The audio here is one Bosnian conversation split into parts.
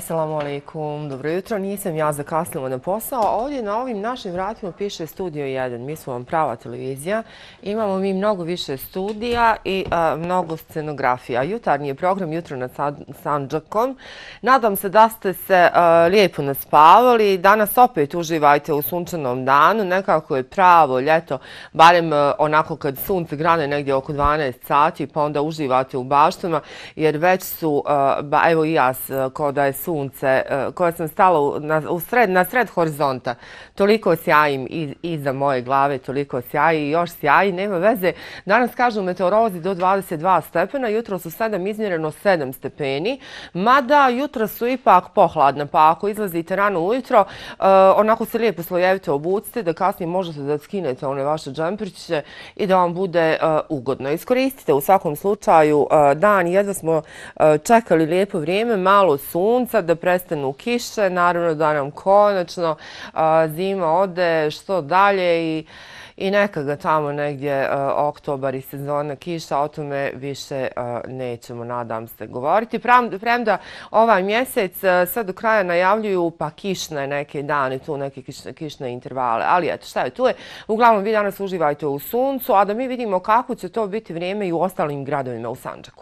Assalamu alaikum, dobro jutro, nisam ja zakasnila na posao. Ovdje na ovim našim vratima piše Studio 1, mi smo vam prava televizija. Imamo mi mnogo više studija i mnogo scenografija. Jutarnji je program Jutro nad Sandžakom. Nadam se da ste se lijepo naspavali. Danas opet uživajte u sunčanom danu, nekako je pravo ljeto, barem onako kad sunce grane negdje oko 12 sati, pa onda uživate u baštama, jer već su, evo i ja, kao da je sunce, koja sam stala na sred horizonta. Toliko sjajim iza moje glave, toliko sjaji i još sjaji, nema veze. Danas kažu meteorolozi do 22 stepena, jutro su 7, izmjereno 7 stepeni, mada jutra su ipak pohladna, pa ako izlazite rano ujutro, onako se lijepo slojevito obucite, da kasnije možete da skinete one vaše džempriće i da vam bude ugodno. Iskoristite u svakom slučaju dan, jedva smo čekali lijepo vrijeme, malo sunca, da prestanu kiše, naravno da nam konačno zima ode što dalje i neka ga tamo negdje oktobar i sezona kiša, o tome više nećemo, nadam se, govoriti. Premda ovaj mjesec sad do kraja najavljuju pa kišne neke dane, tu neke kišne intervale, ali eto šta je, tu je. Uglavnom vi danas uživajte u suncu, a da mi vidimo kako će to biti vrijeme i u ostalim gradovima u Sandžaku.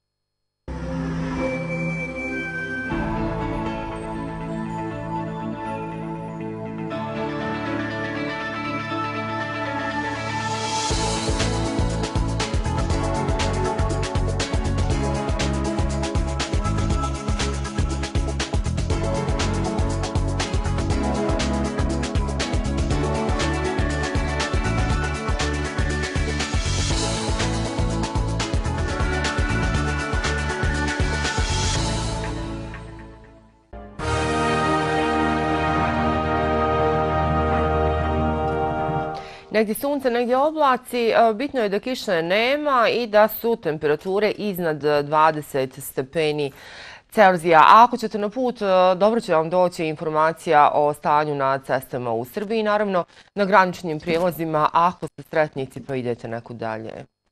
Negdje sunce, negdje oblaci, bitno je da kiše nema i da su temperature iznad 20 stepeni Celzija. A ako ćete na put, dobro će vam doći informacija o stanju na cestama u Srbiji, naravno na graničnim prijelazima ako ste sretnici pa idete nekud dalje.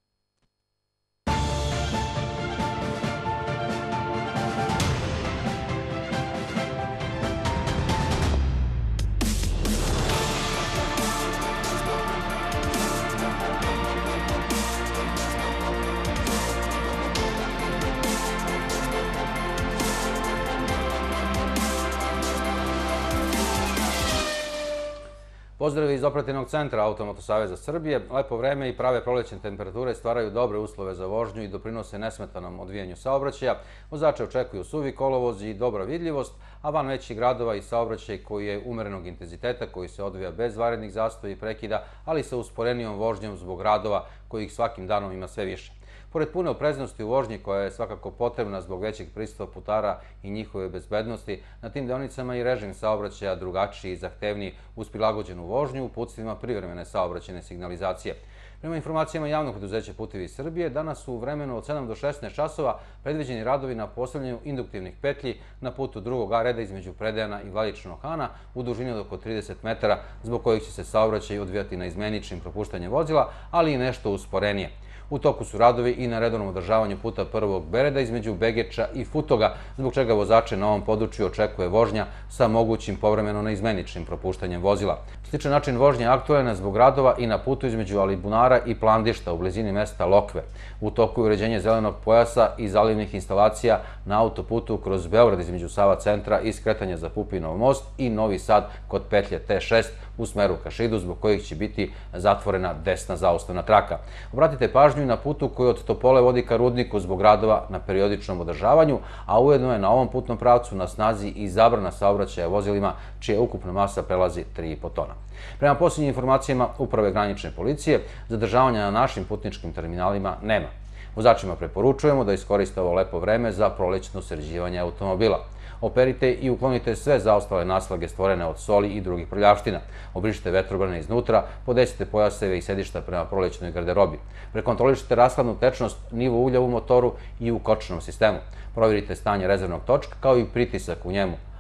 Pozdrav iz operativnog centra Automoto Saveza Srbije. Lepo vreme i prave prolećne temperature stvaraju dobre uslove za vožnju i doprinose nesmetanom odvijanju saobraćaja. Vozače očekuju suvi kolovozi i dobra vidljivost, a van većih gradova i saobraćaj koji je umerenog intenziteta, koji se odvija bez vanrednih zastoja i prekida, ali sa usporenijom vožnjom zbog radova kojih svakim danom ima sve više. Pored pune opreznosti u vožnji, koja je svakako potrebna zbog većeg prisustva putara i njihove bezbednosti, na tim deonicama i režim saobraćaja drugačiji i zahtevniji uz prilagođenu vožnju uputstvima privremene saobraćajne signalizacije. Prema informacijama javnog preduzeća Putevi Srbije, danas su u vremenu od 7 do 16 časova predviđeni radovi na postavljanju induktivnih petlji na putu drugog A reda između Predejana i Vladičinog Hana u dužini od oko 30 metara, zbog kojih će se saobraćaj odvijati na izmeničnim propuštanjem vozila, ali i nešto usporenije. U toku su radovi i na redovnom održavanju puta prvog B reda između Begeča i Futoga, zbog čega vozače na ovom području očekuje vožnja sa mogućim povremeno neizmeničnim propuštanjem vozila. Sličan način vožnje aktualan je zbog radova i na putu između Alibunara i Plandišta u blizini mesta Lokve. U toku je uređenje zelenog pojasa i zalivnih instalacija na autoputu kroz Beograd između Sava centra i skretanja za Pupinov most i Novi Sad kod petlje T6 u smeru ka Šidu, zbog kojih će biti zatvorena desna zaustavna traka. Obratite pažnju i na putu koji od Topole vodi ka Rudniku zbog radova na periodičnom održavanju, a ujedno je na ovom putnom pravcu na snazi i zabrana saobraćaja vozilima čija ukupna masa prelazi 3,5 tona. Prema posljednjim informacijama Uprave granične policije, zadržavanja na našim putničkim terminalima nema. Vozačima preporučujemo da iskoriste ovo lepo vreme za prolećno sređivanje automobila. Operite i uklonite sve zaostale naslage stvorene od soli i drugih prljavština. Obrišite vetrobrane iznutra, podesite pojaseve i sedišta prema prolećnoj garderobi. Prekontrolišite rashladnu tečnost, nivo ulja u motoru i u kočnom sistemu. Provjerite stanje rezervnog točka kao i pritisak u njemu.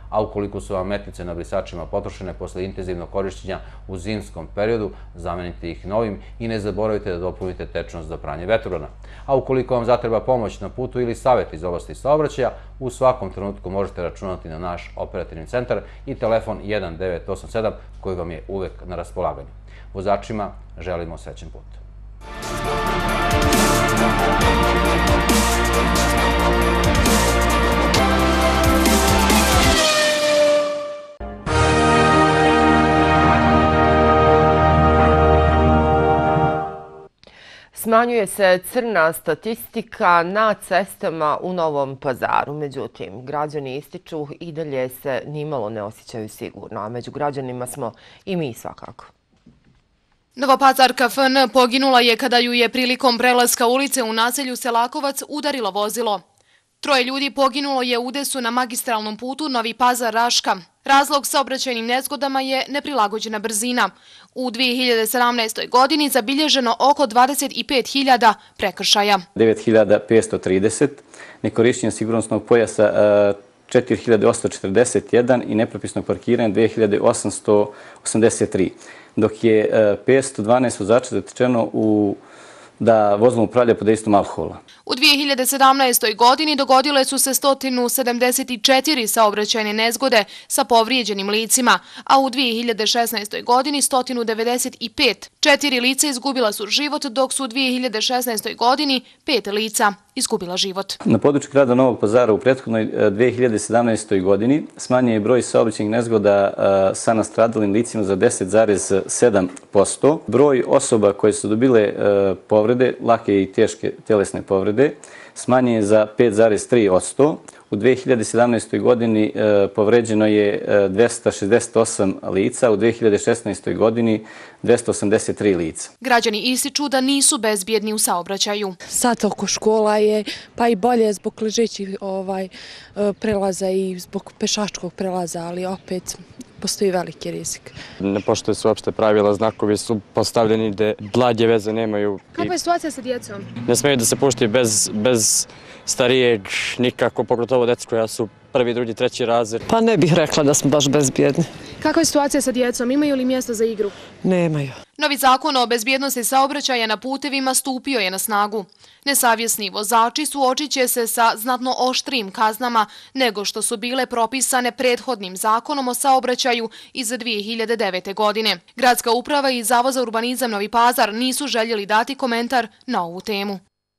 a ukoliko su vam metnice na brisačima potrošene posle intenzivnog korišćenja u zimskom periodu, zamenite ih novim i ne zaboravite da dopunite tečnost za pranje vetrograna. A ukoliko vam zatreba pomoć na putu ili savjet iz oblasti saobraćaja, u svakom trenutku možete računati na naš operativni centar i telefon 1987 koji vam je uvek na raspolaganju. Vozačima želimo srećan put. Smanjuje se crna statistika na cestama u Novom Pazaru. Međutim, građani ističu i dalje se nimalo ne osjećaju sigurno, a među građanima smo i mi svakako. Novopazarka FN poginula je kada ju je prilikom prelaska ulice u naselju Selakovac udarilo vozilo. 3 ljudi poginulo je u udesu na magistralnom putu Novi Pazar-Raška. Razlog saobraćajnim nezgodama je neprilagođena brzina. U 2017. godini zabilježeno oko 25.000 prekršaja. 9.530, nekorišćenje sigurnosnog pojasa 4.841 i nepropisnog parkiranja 2.883, dok je 512 vozača zatečeno da vozilom upravlja pod dejstvom alkohola. U 2017. godini dogodile su se 174 saobraćajne nezgode sa povrijeđenim licima, a u 2016. godini 195. 4 lica izgubila su život, dok su u 2016. godini 5 lica izgubila život. Na području grada Novog Pazara u prethodnoj 2017. godini smanjen je broj saobraćajnih nezgoda sa nastradalim licima za 10,7%. Broj osoba koje su dobile povrede, lake i teške telesne povrede, smanjen je za 5,3%. U 2017. godini povređeno je 268 lica, u 2016. godini 283 lica. Građani ističu da nisu bezbjedni u saobraćaju. Sad oko škola je pa i bolje zbog ležećih prelaza i zbog pešačkog prelaza, ali opet postoji veliki rizik. Ne poštuje se uopšte pravila, znakovi su postavljeni gde blage veze nemaju. Kakva je situacija sa djecom? Ne smeju da se puštaju bez starijeg nikako, pogotovo djeca koja su 1., 2., 3. razred. Pa ne bih rekla da smo baš bezbjedni. Kakva je situacija sa djecom? Imaju li mjesta za igru? Nemaju. Novi zakon o bezbjednosti saobraćaja na putevima stupio je na snagu. Nesavjesni vozači suočit će se sa znatno oštrijim kaznama nego što su bile propisane prethodnim zakonom o saobraćaju iz 2009. godine. Gradska uprava i Zavod za urbanizam Novi Pazar nisu željeli dati komentar na ovu temu.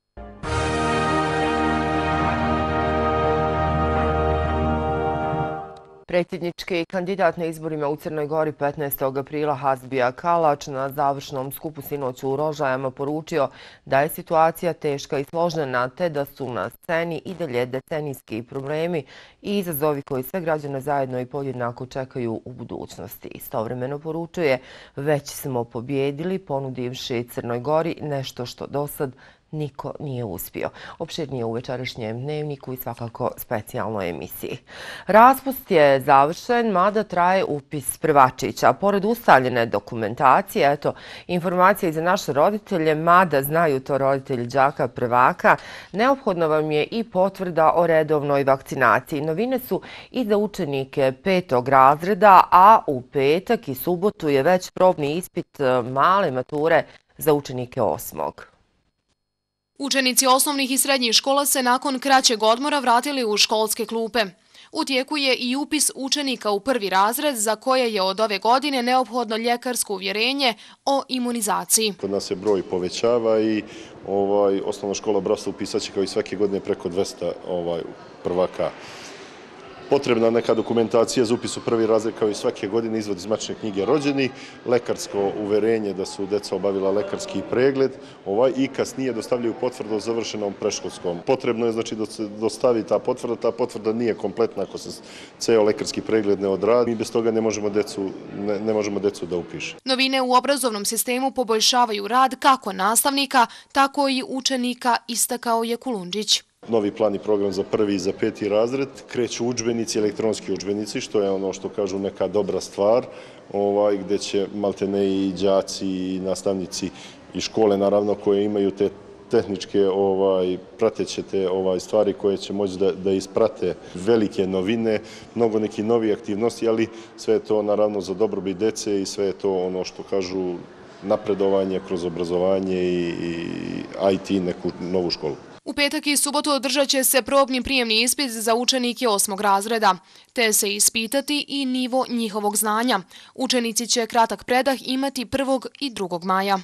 Predsjednički kandidat na izborima u Crnoj Gori 15. aprila Hasbija Kalač na završnom skupu sinoć u Rožajama poručio da je situacija teška i složena te da su na sceni i dalje decenijski problemi i izazovi koji sve građane zajedno i podjednako čekaju u budućnosti. Istovremeno poručuje već smo pobjedili ponudivši Crnoj Gori nešto što dosad niko nije uspio. Opširnije u večerašnjem dnevniku i svakako specijalnoj emisiji. Raspust je završen, mada traje upis prvačića. Pored ustavljene dokumentacije, informacije za naše roditelje, mada znaju to roditelji đaka prvaka, neophodna vam je i potvrda o redovnoj vakcinaciji. Novine su i za učenike 5. razreda, a u petak i subotu je već probni ispit male mature za učenike 8. Učenici osnovnih i srednjih škola se nakon kraćeg odmora vratili u školske klupe. U tijeku je i upis učenika u 1. razred za koje je od ove godine neophodno ljekarsko uvjerenje o imunizaciji. Kod nas se broj povećava i osnovna škola Brasov upisat će kao i svake godine preko 200 prvaka. Potrebna neka dokumentacija za upis u 1. razred kao i svake godine, izvod iz matične knjige rođeni, lekarsko uverenje da su deca obavila lekarski pregled i kasnije dostavljaju potvrdu o završenom predškolskom. Potrebno je da se dostavi ta potvrda nije kompletna ako se ceo lekarski pregled ne odradi. Mi bez toga ne možemo decu da upiše. Novine u obrazovnom sistemu poboljšavaju rad kako nastavnika, tako i učenika, istakao je Kulundžić. Novi plan i program za 1. i za 5. razred, kreću udžbenici, elektronski udžbenici, što je ono što kažu neka dobra stvar, gde će maltene i đaci i nastavnici i škole, naravno, koje imaju te tehničke prateće te stvari koje će moći da isprate velike novine, mnogo nekih novih aktivnosti, ali sve je to naravno za dobrobit dece i sve je to ono što kažu napredovanje kroz obrazovanje i IT neku novu školu. U petak i subotu održat će se probni prijemni ispit za učenike 8. razreda, te se ispitati i nivo njihovog znanja. Učenici će kratak predah imati 1. i 2. maja.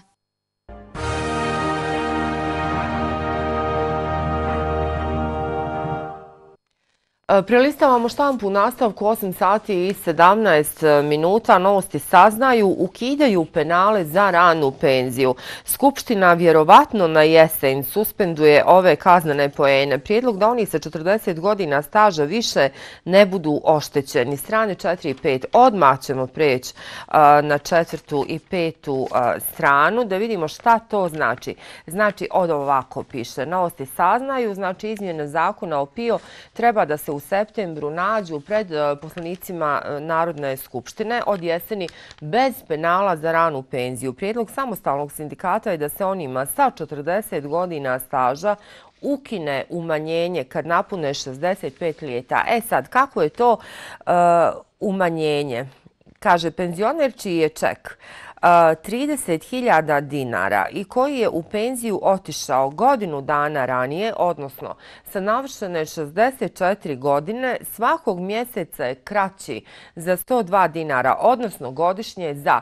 Prelistavamo štampu u nastavku 8 sati i 17 minuta. Novosti saznaju, ukidaju penale za ranu penziju. Skupština vjerovatno na jesen suspenduje ove kaznene poene. Prijedlog da oni sa 40 godina staža više ne budu oštećeni. Strane 4 i 5. Odmah ćemo preći na 4. i 5. stranu da vidimo šta to znači. Znači, ovako piše. Novosti saznaju, znači izmjene zakona o PIO treba da se u septembru nađu pred poslanicima Narodne skupštine od jeseni bez penala za ranu penziju. Prijedlog samostalnog sindikata je da se onima sa 40 godina staža ukine umanjenje kad napune 65 ljeta. Sad, kako je to umanjenje? Kaže, penzioner čiji je ček 30.000 dinara i koji je u penziju otišao godinu dana ranije, odnosno sa navršene 64 godine, svakog mjeseca je kraći za 102 dinara, odnosno godišnje za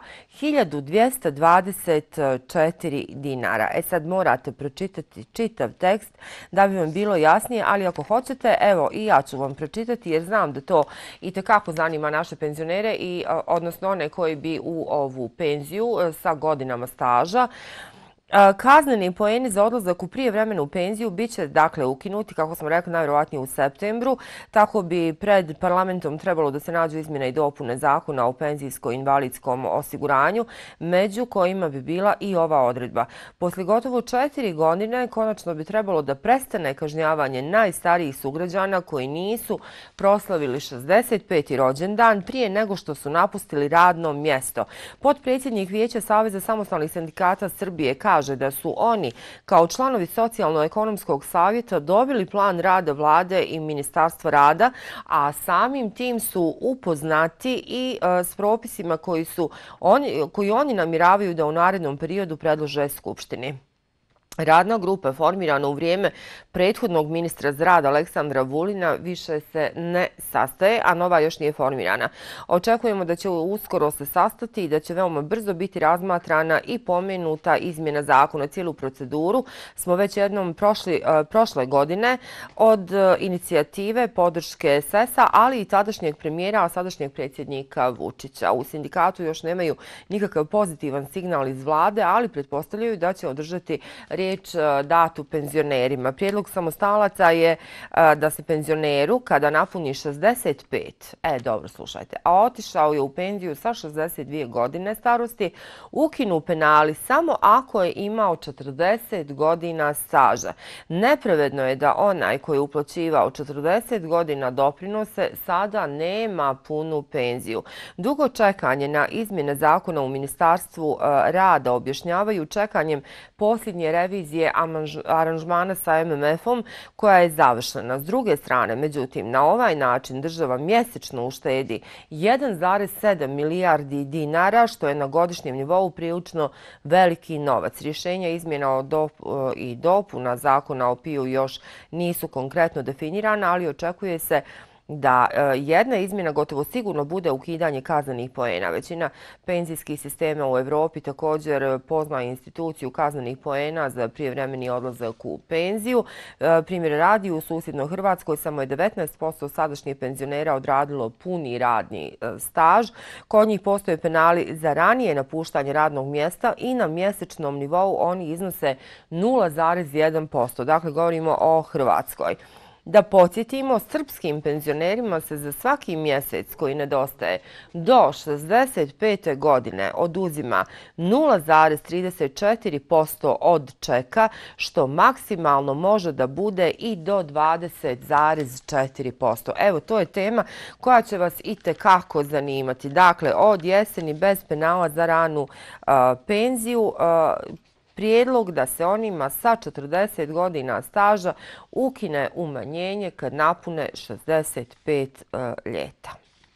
1224 dinara. Sad morate pročitati čitav tekst da bi vam bilo jasnije, ali ako hoćete, evo i ja ću vam pročitati jer znam da to itekako zanima naše penzionere i odnosno one koji bi u ovu penziju sa godinama staža. Kazneni poeni za odlazak u prijevremenu penziju bit će dakle ukinuti, kako smo rekli, najvjerovatnije u septembru. Tako bi pred parlamentom trebalo da se nađu izmjene i dopune zakona o penzijsko-invalidskom osiguranju, među kojima bi bila i ova odredba. Poslije gotovo 4 godine konačno bi trebalo da prestane kažnjavanje najstarijih sugrađana koji nisu proslavili 65. rođendan prije nego što su napustili radno mjesto. Potpredsjednik Vijeća Saveza samostalnih sindikata Srbije kaže da su oni kao članovi Socijalno-ekonomskog savjeta dobili plan rada vlade i Ministarstva rada, a samim tim su upoznati i s propisima koji oni namjeravaju da u narednom periodu predlože Skupštini. Radna grupa je formirana u vrijeme prethodnog ministra za rad Aleksandra Vulina, više se ne sastaje, a nova još nije formirana. Očekujemo da će uskoro se sastati i da će veoma brzo biti razmatrana i pomenuta izmjena zakona. Cijelu proceduru smo već jednom prošle godine od inicijative podrške SS-a, ali i tadašnjeg premijera, a sadašnjeg predsjednika Vučića. U sindikatu još nemaju nikakav pozitivan signal iz vlade, ali pretpostavljaju da će održati riječ datu penzionerima. Prijedlog samostalaca je da se penzioneru kada napuni 65, dobro slušajte, a otišao je u penziju sa 62 godine starosti, ukinu penali samo ako je imao 40 godina staža. Nepravedno je da onaj koji je uplaćivao 40 godina doprinose sada nema punu penziju. Dugo čekanje na izmjene zakona u Ministarstvu rada objašnjavaju čekanjem posljednje revizije aranžmana sa MMF-om koja je završena. S druge strane, međutim, na ovaj način država mjesečno uštedi 1,7 milijardi dinara, što je na godišnjem nivou prilično veliki novac. Rješenja izmjena i dopuna zakona o PIO još nisu konkretno definirana, ali očekuje se da jedna izmjena gotovo sigurno bude ukidanje kaznenih poena. Većina penzijskih sistema u Evropi također poznaje instituciju kaznenih poena za prijevremeni odlazak u penziju. Primjer radi, u susjednoj Hrvatskoj samo je 19% sadašnjih penzionera odradilo puni radni staž. Kod njih postoje penali za ranije napuštanje radnog mjesta i na mjesečnom nivou oni iznose 0,1%. Dakle, govorimo o Hrvatskoj. Da podsjetimo, srpskim penzionerima se za svaki mjesec koji nedostaje do 65. godine oduzima 0,34% od čeka, što maksimalno može da bude i do 20,4%. Evo, to je tema koja će vas itekako zanimati. Dakle, od jeseni bez penala za ranu penziju. prijedlog da se onima sa 40 godina staža ukine umanjenje kad napune 65 ljeta.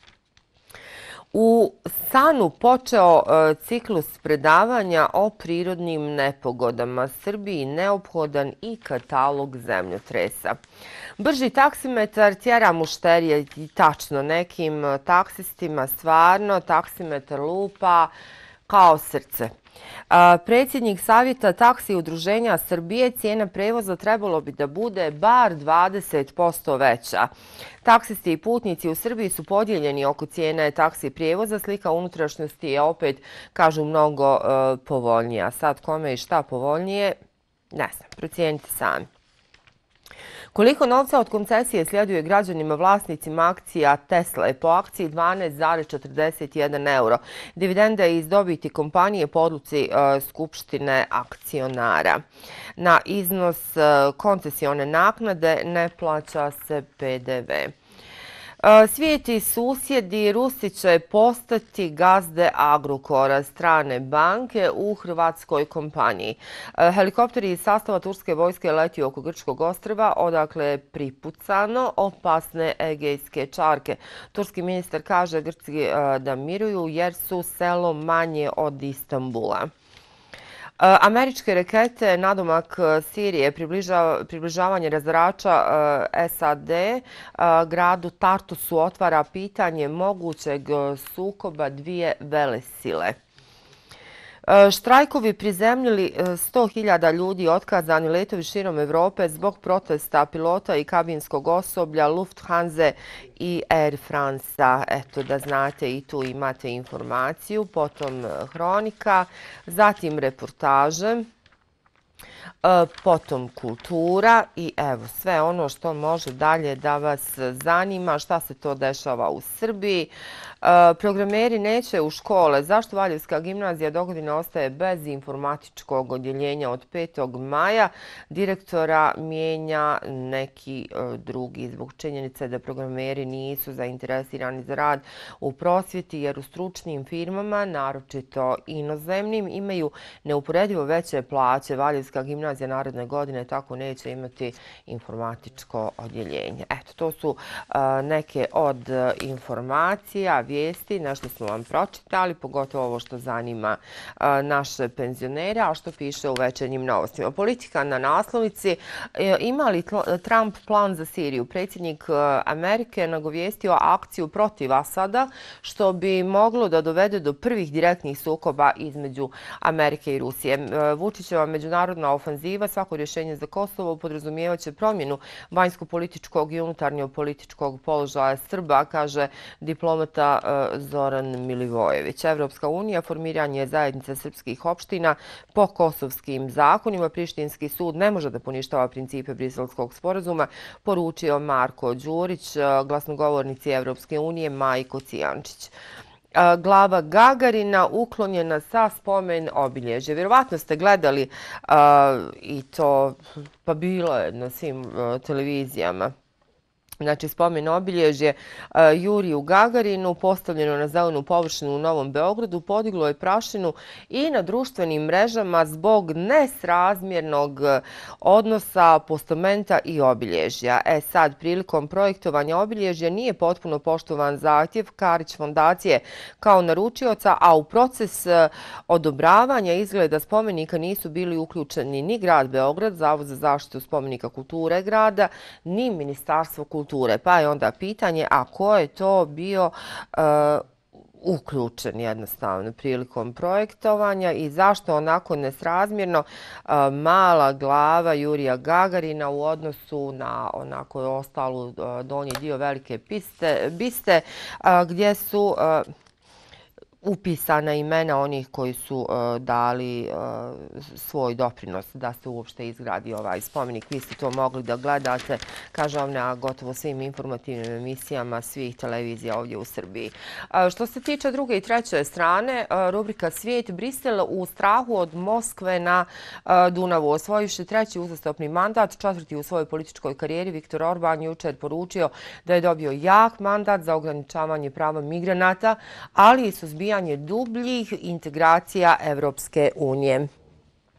U Sanu počeo ciklus predavanja o prirodnim nepogodama. Srbiji neophodan i katalog zemljotresa. Brži taksimetar tjera mušterije i tačno nekim taksistima stvarno taksimetar lupa kao srce. Predsjednik Savjeta taksi udruženja Srbije, cijena prevoza trebalo bi da bude bar 20% veća. Taksisti i putnici u Srbiji su podijeljeni oko cijene taksi prijevoza. Slika unutrašnjosti je opet, kažu, mnogo povoljnija. Sad kome i šta povoljnije, ne znam, procijenite sami. Koliko novca od koncesije sljeduje građanima vlasnicima akcija Tesla po akciji 12,41 euro. Dividenda iz dobiti kompanije po odluci Skupštine akcionara. Na iznos koncesione naknade ne plaća se PDV. Svijet i susjedi, Rusi će postati gazde Agrokora, strane banke u hrvatskoj kompaniji. Helikopteri iz sastava turske vojske letio oko Grčkog ostrva, odakle je pripucano opasne egejske čarke. Turski ministar kaže Grci da miruju jer su selo manje od Istanbula. Američke rakete nadomak Sirije, približavanje razarača SAD gradu Tartusu otvara pitanje mogućeg sukoba dvije velesile. Štrajkovi prizemljili 100.000 ljudi, otkazani letovi širom Evrope zbog protesta pilota i kabinskog osoblja Lufthansa i Air France-a. Eto, da znate, i tu imate informaciju. Potom hronika, zatim reportaže, potom kultura i evo sve ono što može dalje da vas zanima, šta se to dešava u Srbiji. Programeri neće u škole. Zašto Valjevska gimnazija dogodine ostaje bez informatičkog odjeljenja od 5. maja? Direktora mijenja neki drugi zbog činjenice da programeri nisu zainteresirani za rad u prosvjeti jer u stručnim firmama, naročito inozemnim, imaju neuporedivo veće plaće. Valjevska gimnazija naredne godine tako neće imati informatičko odjeljenje. Eto, to su neke od informacija, vijesti, nešto smo vam pročitali, pogotovo ovo što zanima naše penzionere, a što piše u večernjim novostima. Politika na naslovnici. Ima li Trump plan za Siriju? Predsjednik Amerike nagovijestio akciju protiv Asada, što bi moglo da dovede do prvih direktnih sukoba između Amerike i Rusije. Vučićeva međunarodna ofanziva, svako rješenje za Kosovo podrazumijevaće promjenu vanjsko-političkog i unutarnjo-političkog položaja Srba, kaže diplomata Zoran Milivojević. Evropska unija, formiranje zajednice srpskih opština po kosovskim zakonima. Prištinski sud ne može da poništava principe Briselskog sporazuma, poručio Marko Đurić, glasnogovornici Evropske unije Majko Cijančić. Glava Gagarina uklonjena sa spomen obilježja. Vjerovatno ste gledali i to, pa bilo je na svim televizijama. Znači, spomen obilježje Juriju Gagarinu postavljeno na zelenu površinu u Novom Beogradu podiglo je prašinu i na društvenim mrežama zbog nesrazmjernog odnosa postamenta i obilježja. Sad, prilikom projektovanja obilježja nije potpuno poštovan zahtjev Karić fondacije kao naručioca, a u proces odobravanja izgleda spomenika nisu bili uključeni ni grad Beograd, Zavod za zaštitu spomenika kulture grada, ni Ministarstvo kulture. Pa je onda pitanje, a ko je to bio uključen jednostavno prilikom projektovanja i zašto onako nesrazmjerno mala glava Jurija Gagarina u odnosu na onako ostalu donji dio velike biste gdje su upisana imena onih koji su dali svoj doprinos da se uopšte izgradi ovaj spomenik. Vi ste to mogli da gledate, kažem, na gotovo svim informativnim emisijama svih televizija ovdje u Srbiji. Što se tiče druge i treće strane, rubrika Svijet, Brisel u strahu od Moskve na Dunavu. Osvojivši treći uzastopni mandat, četvrti u svojoj političkoj karijeri, Viktor Orban jučer poručio da je dobio jak mandat za ograničavanje prava migranata, ali i suzbijanje dubljih integracija Evropske unije.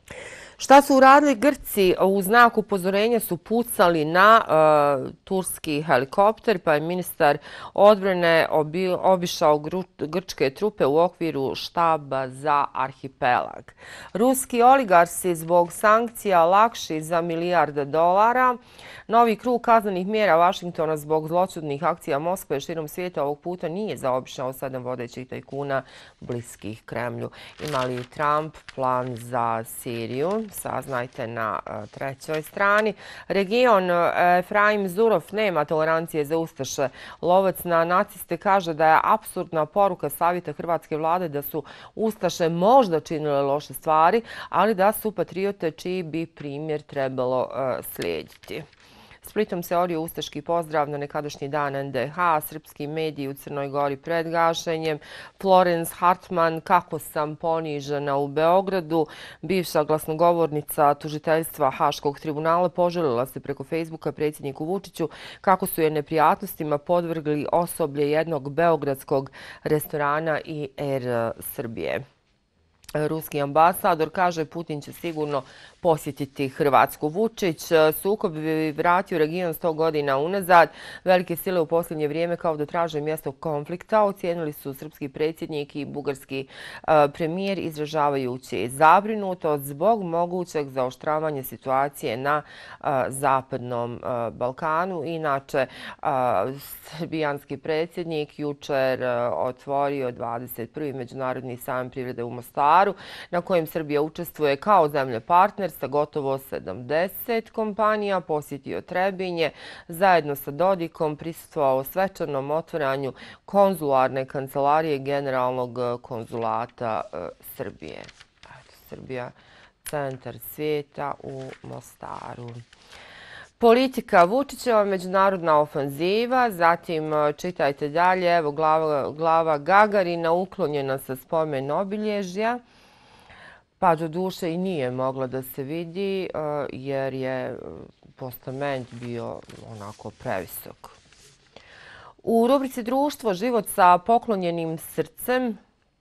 Šta su uradili Grci? U znak upozorenja su pucali na turski helikopter, pa je ministar odbrane obišao grčke trupe u okviru štaba za arhipelag. Ruski oligarsi zbog sankcija lakši za milijarde dolara. Novi krug kaznenih mjera Vašingtona zbog zloćudnih akcija Moskve širom svijeta ovog puta nije zaobišao 7 vodećih tajkuna bliskih Kremlju. Ima li Trump plan za Siriju? Saznajte na 3. strani. Region Efraim Zurov nema tolerancije za ustaše. Lovac na naciste kaže da je apsurdna poruka savjeta hrvatske vlade da su ustaše možda činile loše stvari, ali da su patriote čiji bi primjer trebalo slijediti. Splitom se orio ustaški pozdrav na nekadašnji dan NDH, srpski mediji u Crnoj Gori pred gašenjem, Florence Hartman, kako sam ponižena u Beogradu, bivša glasnogovornica tužiteljstva Haškog tribunala, poželila se preko Facebooka predsjedniku Vučiću kako su je neprijatnostima podvrgli osoblje jednog beogradskog restorana i Air Srbije. Ruski ambasador kaže Putin će sigurno posjetiti Hrvatsku. Vučić sukob bi vratio region 100 godina unazad. Velike sile u posljednje vrijeme kao da traže mjesto konflikta ocijenili su srpski predsjednik i bugarski premijer izražavajući zabrinutost zbog mogućeg zaoštravanja situacije na Zapadnom Balkanu. Inače, srbijanski predsjednik jučer otvorio 21. Međunarodni sajam privrede u Mostaru, na kojem Srbija učestvuje kao zemlja partner sa gotovo 70 kompanija, posjetio Trebinje, zajedno sa Dodikom prisustvovao svečanom otvaranju konzularne kancelarije Generalnog konzulata Srbije. Srbija, centar svijeta u Mostaru. Politika Vučićeva, međunarodna ofanziva, zatim čitajte dalje, evo glava Gagarina uklonjena sa spomen obilježja, pa do duše i nije mogla da se vidi jer je postament bio onako previsok. U rubrici Društvo, život sa poklonjenim srcem,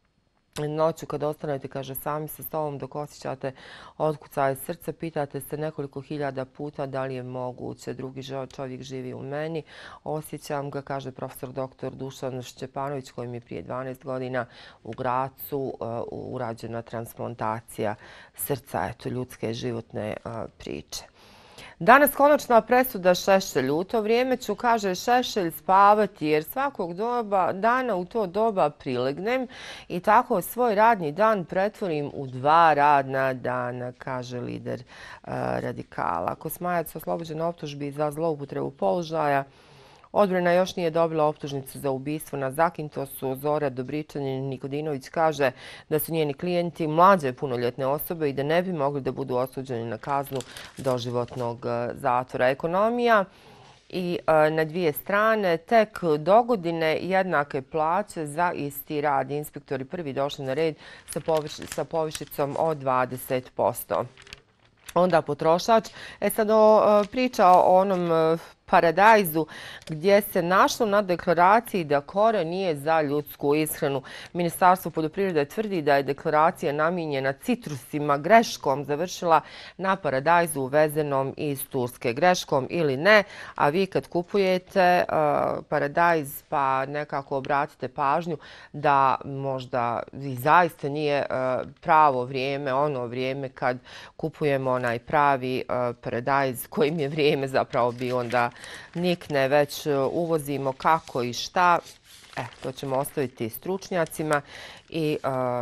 noću kad ostanete, kaže, sami sa sobom dok osjećate otkucaje srca, pitate se nekoliko hiljada puta da li je moguće, drugi čovjek živi u meni, osjećam ga, kaže profesor dr. Dušan Šćepanović, kojim je prije 12 godina u Gracu urađena transplantacija srca, eto, ljudske životne priče. Danas konačna presuda Šešelju. U to vrijeme ću, kaže Šešelj, spavati jer svakog dana u to doba prilegnem i tako svoj radni dan pretvorim u 2 radna dana, kaže lider radikala. Kosmajac oslobođen optužbi za zloupotrebu položaja. Odbrana još nije dobila optužnicu za ubistvo na Zakintosu. Zora Dobričanin-Nikodinović kaže da su njeni klijenti mlađe punoljetne osobe i da ne bi mogli da budu osuđeni na kaznu doživotnog zatvora. Ekonomija i na 2 strane, tek dogodine jednake plaće za isti rad. Inspektori prvi došli na red sa povišicom od 20%. Onda potrošač. Sad priča o onom paradajzu gdje se našlo na deklaraciji da kora nije za ljudsku ishranu. Ministarstvo poljoprivrede tvrdi da je deklaracija namijenjena citrusima greškom završila na paradajzu uvezenom iz Turske. Greškom ili ne, a vi kad kupujete paradajz pa nekako obratite pažnju da možda i zaista nije pravo vrijeme, ono vrijeme kad kupujemo onaj pravi paradajz kojim je vrijeme zapravo bio onda nikne, već uvozimo kako i šta. To ćemo ostaviti stručnjacima i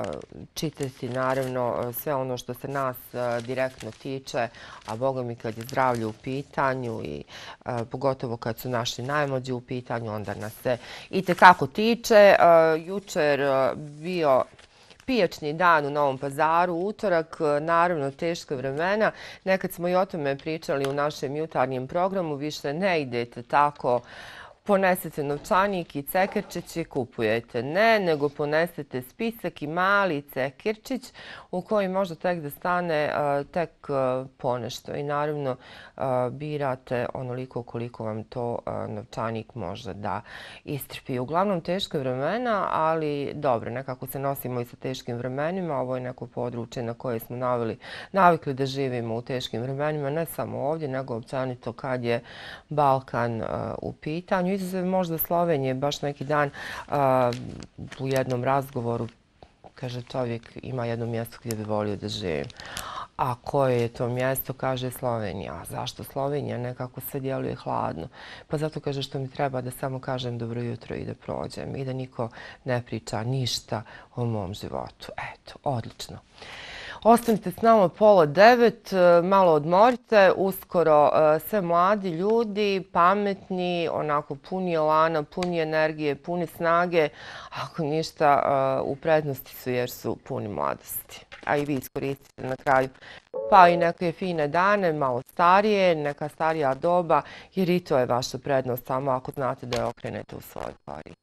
čitati naravno sve ono što se nas direktno tiče, a boga mi kad je zdravlje u pitanju i pogotovo kad su naši najmlađi u pitanju, onda nas se itekako tiče. Jučer bio pijačni dan u Novom Pazaru, utorak, naravno teška vremena. Nekad smo i o tome pričali u našem jutarnjem programu, više ne idete tako ponesete novčanik i cekerčić i kupujete. Ne, nego ponesete spisak i mali cekirčić u koji može tek da stane tek ponešto. I naravno birate onoliko koliko vam to novčanik može da istrpi. Uglavnom teške vremena, ali dobro, nekako se nosimo i sa teškim vremenima. Ovo je neko područje na koje smo navikli da živimo u teškim vremenima, ne samo ovdje, nego općenito kad je Balkan u pitanju. Izuzev možda Slovenije, baš neki dan u jednom razgovoru kaže čovjek ima jedno mjesto gdje bi volio da živim. A koje je to mjesto? Kaže Slovenija. A zašto Slovenija? Nekako sve djeluje hladno. Pa zato kaže što mi treba da samo kažem dobro jutro i da prođem i da niko ne priča ništa o mom životu. Eto, odlično. Ostanite s nama 8:30, malo odmorite, uskoro sve mladi ljudi, pametni, onako puni elana, puni energije, puni snage, ako ništa u prednosti su jer su puni mladosti. A i vi iskoristite na kraju pa i neke fine dane, malo starije, neka starija doba, jer i to je vaša prednost, samo ako znate da je okrenete u svoj korist.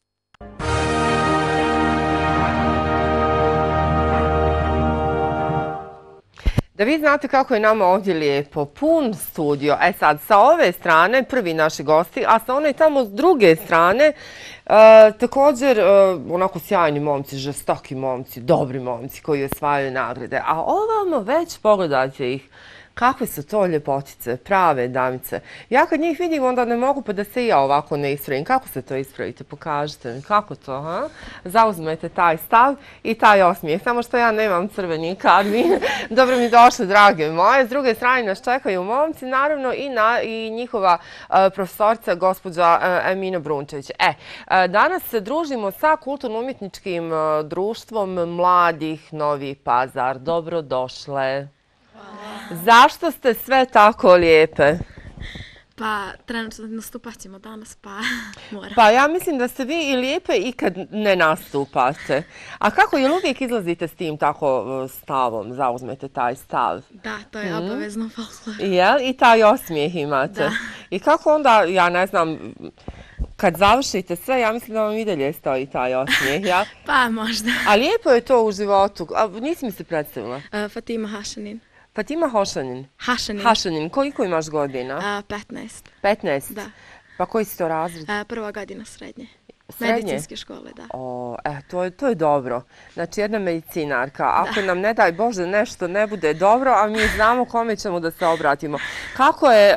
Da vi znate kako je nama ovdje lijepo, pun studio. Sad, sa ove strane prvi naši gosti, a sa one tamo s druge strane također onako sjajni momci, žestoki momci, dobri momci koji osvajaju nagrade. A ovamo već pogledajte ih. Kakve su to ljepotice, prave damice. Ja kad njih vidim onda ne mogu pa da se i ja ovako ne ispravim. Kako se to ispravite? Pokažite mi. Kako to? Ha? Zauzmete taj stav i taj osmijeh. Samo što ja nemam crveni karmin. Dobro mi došli, drage moje. S druge strane nas čekaju momci, naravno i njihova profesorica, gospođa Emina Brunčević. Danas se družimo sa Kulturno-umjetničkim društvom mladih Novi Pazar. Dobrodošle. Zašto ste sve tako lijepe? Pa, trenutno nastupat ćemo danas, pa moram. Pa ja mislim da ste vi i lijepe i kad ne nastupate. A kako, jel uvijek izlazite s tim tako stavom, zauzmete taj stav? Da, to je obavezno folklor. Jel? I taj osmijeh imate? Da. I kako onda, ja ne znam, kad završite sve, ja mislim da vam i dalje stoji taj osmijeh, jel? Pa, možda. A lijepo je to u životu. A nisi mi se predstavila? Fatima Hašanin. Fatima Hošanin? Hašanin. Koliko imaš godina? 15. 15? Da. Pa koji si to razred? Prva godina srednje. Srednje? Medicinske škole, da. To je dobro. Znači jedna medicinarka. Ako nam ne daj Bože nešto ne bude dobro, a mi znamo kome ćemo da se obratimo. Kako je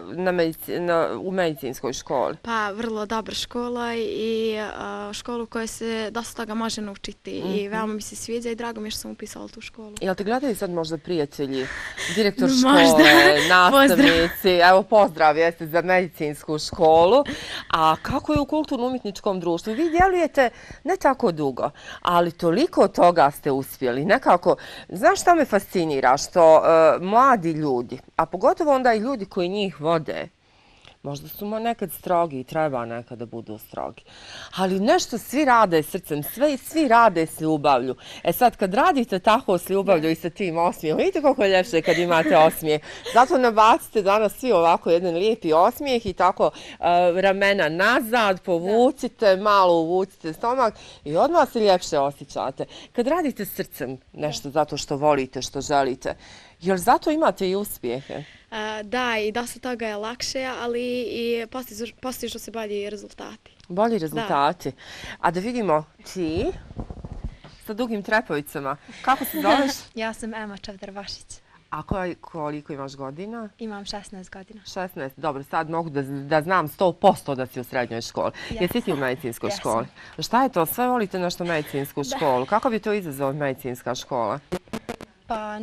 u medicinskoj školi? Pa vrlo dobra škola i školu u kojoj se dosta toga može naučiti i veoma mi se sviđa i drago mi je što sam upisala tu školu. Jel te gledaju sad možda prijatelji, direktor škole, nastavnici? Evo pozdrav jeste za medicinsku školu. A kako je u Kulturno-umjetničkom društvu? Vi djelujete ne tako dugo, ali toliko toga ste uspjeli. Nekako, znaš šta me fascinira? Što mladi ljudi, a pogotovo onda i ljudi koji njih vode, možda su nekad strogi i treba nekada budu strogi. Ali nešto svi rade srcem, svi rade s ljubavlju. Sad kad radite tako s ljubavlju i sa tim osmijehom, vidite koliko je ljepše kad imate osmijeh. Zato nabacite danas svi ovako jedan lijepi osmijeh i tako ramena nazad, povucite, malo uvucite stomak i odmah se ljepše osjećate. Kad radite srcem nešto zato što volite, što želite, jel zato imate i uspjehe? Da, i dosta toga je lakše, ali i postižu se bolji rezultati. Bolji rezultati. A da vidimo ti sa dugim trepovicama. Kako se zoveš? Ja sam Ema Čavdar-Vašić. A koliko imaš godina? Imam 16 godina. 16, dobro, sad mogu da znam 100% da si u srednjoj školi. Jesi ti u medicinskoj školi? Šta je to? Sve volite nešto medicinsku školu. Kako bi to izazvao medicinska škola? Pa,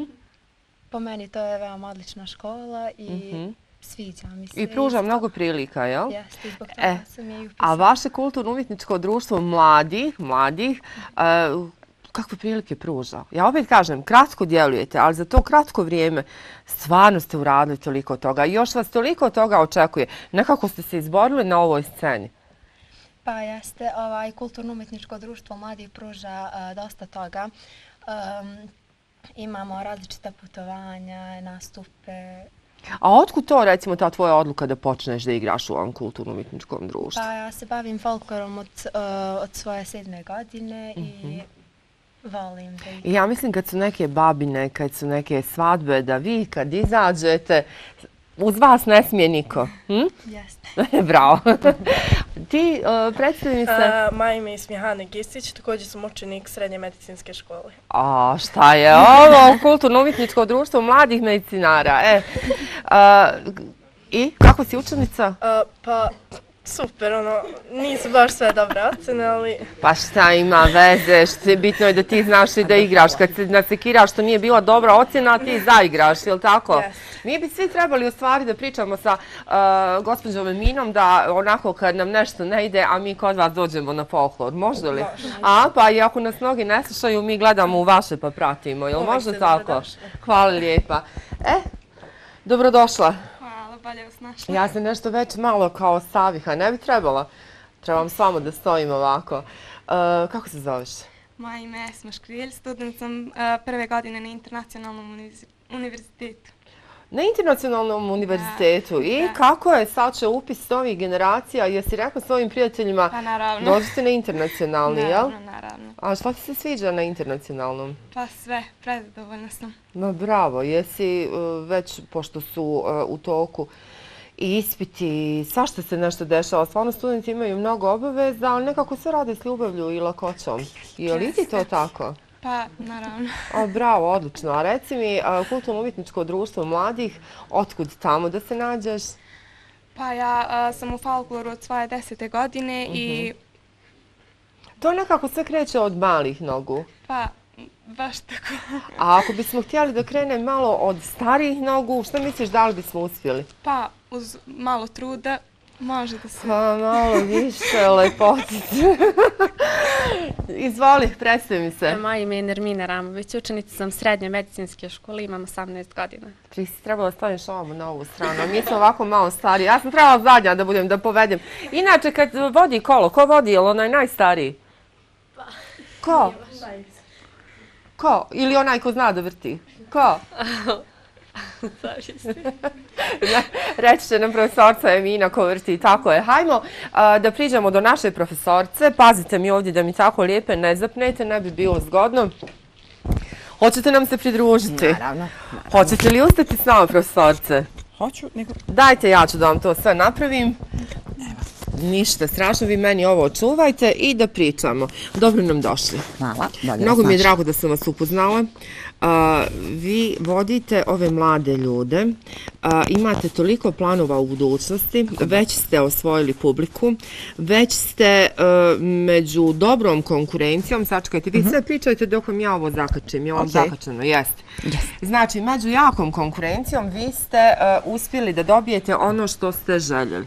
po meni to je veoma odlična škola i sviđa mi se. I pruža mnogo prilika, jel? Jeste, zbog toga sam je i upisala. A vaše Kulturno-umjetničko društvo mladih, kakve prilike pruža? Ja opet kažem, kratko djelujete, ali za to kratko vrijeme stvarno ste uradili toliko toga i još vas toliko toga očekuje. Nekako ste se izborili na ovoj sceni. Pa jeste, Kulturno-umjetničko društvo mladih pruža dosta toga. Imamo različita putovanja, nastupe, A otkud to, recimo, ta tvoja odluka da počneš da igraš u ovom kulturno-umjetničkom društvu? Pa ja se bavim folklorom od svoje 7. godine i volim da igram. Ja mislim kad su neke babine, kad su neke svadbe, da vi kad izađete, uz vas ne smije niko. Jeste. Bravo. Ti predstavi se... Moje ime je Smihane Gistić, također sam učenik srednje medicinske škole. A šta je ovo? Kulturno-umjetničko društvo mladih medicinara. I kako si učenica? Pa super, nisu baš sve dobre ocene, ali... Pa šta ima veze, bitno je da ti znaš i da igraš. Kad se nasekiraš što nije bila dobra ocjena, ti zaigraš, je li tako? Mi bi svi trebali u stvari da pričamo sa gospođom Eminom, da onako kad nam nešto ne ide, a mi kod vas dođemo na folklor. Može li? Pa i ako nas mnogi ne slušaju, mi gledamo u vaše pa pratimo. Je li može tako? Hvala lijepa. Dobrodošla. Bolje vas našla. Ja sam nešto već malo kao Saviha, ne bi trebala. Trebam samo da stojim ovako. Kako se zoveš? Moje ime je Esma Škrilj, student sam prve godine na internacionalnom univerzitetu. Na internacionalnom univerzitetu. I kako je sad će upis ovih generacija? Jesi rekla svojim prijateljima pa naravno. Dođite na internacionalni, jel? Naravno. A šta ti se sviđa na internacionalnom? Pa sve, prezadovoljna sam. No bravo, jesi već, pošto su u toku i ispiti, svašta se nešto dešava. Stvarno studenti imaju mnogo obaveza, ali nekako sve rade s ljubavlju i lakoćom. Je li ti to tako? Pa, naravno. Bravo, odlično. A reci mi, kulturno-umjetničko društvo mladih, otkud tamo da se nađeš? Pa ja sam u folkloru od svoje 10. godine i... To nekako sve kreće od malih nogu. Pa, baš tako. A ako bismo htjeli da krene malo od starijih nogu, što misliš da li bismo uspjeli? Pa, uz malo truda može da se... Pa, malo više lepotice. Izvoli, predstavi mi se. Moje ime je Nermina Ramović, učenica sam srednje medicinske škole, imam 18 godina. Ti si trebala staneš ovamo na ovu stranu, mi smo ovako malo stariji. Ja sam trebala zadnja da budem, da povedem. Inače, kad vodi kolo, ko vodi, je li onaj najstariji? Pa, ko? Ko? Ili onaj ko zna da vrti? Ko? Reći će nam profesorca Emina ko vrti, tako je. Hajmo da priđemo do naše profesorce. Pazite mi ovdje da mi tako lijepe ne zapnete, ne bi bilo zgodno. Hoćete nam se pridružiti? Naravno. Hoćete li ustati s nama, profesorce? Hoću. Dajte, ja ću da vam to sve napravim. Ništa strašno, vi meni ovo čuvajte i da pričamo. Dobro nam došli. Hvala. Mnogo mi je drago da sam vas upoznala. Vi vodite ove mlade ljude, imate toliko planova u budućnosti, već ste osvojili publiku, već ste među dobrom konkurencijom, sačekajte, vi sve pričajte dok vam ja ovo zakačim, je ovo zakačeno, jeste. Znači, među jakom konkurencijom vi ste uspjeli da dobijete ono što ste željeli.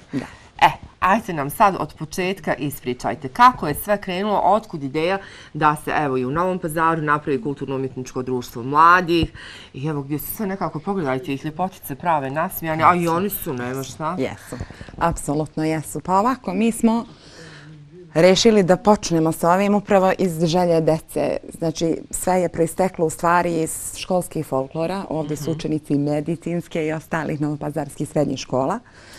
Ajte nam sad od početka ispričajte kako je sve krenulo, otkud ideja da se evo i u Novom Pazaru napravi kulturno-umjetničko društvo mladih i evo gdje su sve nekako, pogledajte ih, ljepotice prave nasmijane, a i oni su, nema šta. Jesu, apsolutno jesu. Pa ovako, mi smo rešili da počnemo sa ovim upravo iz želje dece. Znači, sve je proisteklo u stvari iz školskih folklora, ovdje su učenici medicinske i ostalih novopazarskih srednjih škola.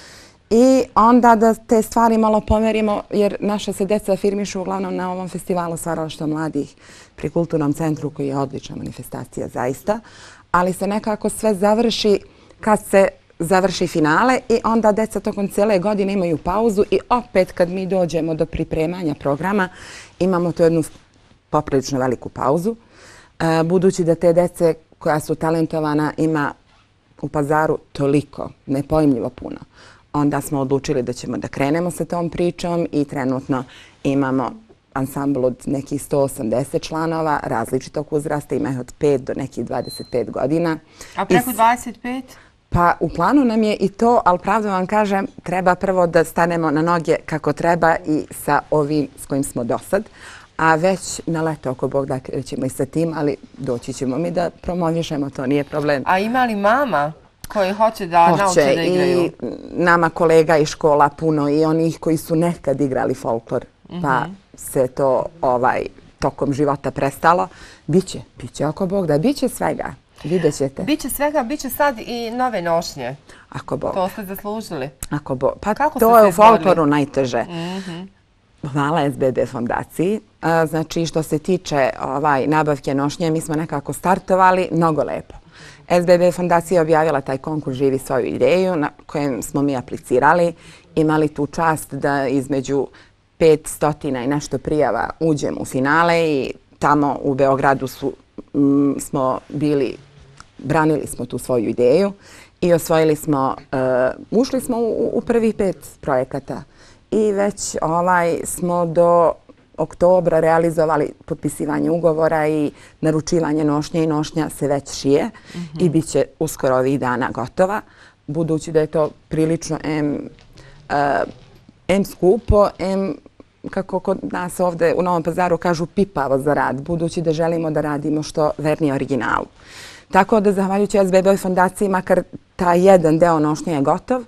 I onda da te stvari malo pomerimo, jer naša se deca afirmišu uglavnom na ovom festivalu Stvaralaštvo mladih pri Kulturnom centru, koji je odlična manifestacija zaista, ali se nekako sve završi kad se završi finale i onda deca tokom cijele godine imaju pauzu i opet kad mi dođemo do pripremanja programa imamo tu jednu poprilično veliku pauzu, budući da te dece koja su talentovana ima u Pazaru toliko, nepojmljivo puno. Onda smo odlučili da ćemo da krenemo sa tom pričom i trenutno imamo ansambl od nekih 180 članova različitog uzrasta, ima ih od 5 do nekih 25 godina. A preko 25? Pa u planu nam je i to, ali pravda vam kažem, treba prvo da stanemo na noge kako treba i sa ovim s kojim smo do sad. A već na leto, ako Bog da, krećemo i sa tim, ali doći ćemo mi da promovišemo, to nije problem. A ima li mama koji hoće da nauče da igraju? I nama kolega iz škola puno i onih koji su nekad igrali folklor, pa se to tokom života prestalo. Biće ako Bog da, biće svega. Vidjet ćete. Biće svega, biće sad i nove nošnje. Ako Bog. To ste zaslužili. Ako Bog. Pa kako to je u folkloru najteže. Hvala SBB fondaciji. Znači, što se tiče nabavke nošnje, mi smo nekako startovali mnogo lepo. SBB fondacija je objavila taj konkurs Živi svoju ideju na kojem smo mi aplicirali. Imali tu čast da između 500 i nešto prijava uđem u finale i tamo u Beogradu smo bili, branili smo tu svoju ideju i osvojili smo, ušli smo u prvih 5 projekata i već smo do oktobra realizovali potpisivanje ugovora i naručivanje nošnje i nošnja se već šije i bit će uskoro ovih dana gotova, budući da je to prilično skupo, kako kod nas ovdje u Novom Pazaru kažu pipavo za rad, budući da želimo da radimo što vernije originalu. Tako da, zahvaljujući SBB fondaciji, makar taj jedan deo nošnje je gotov,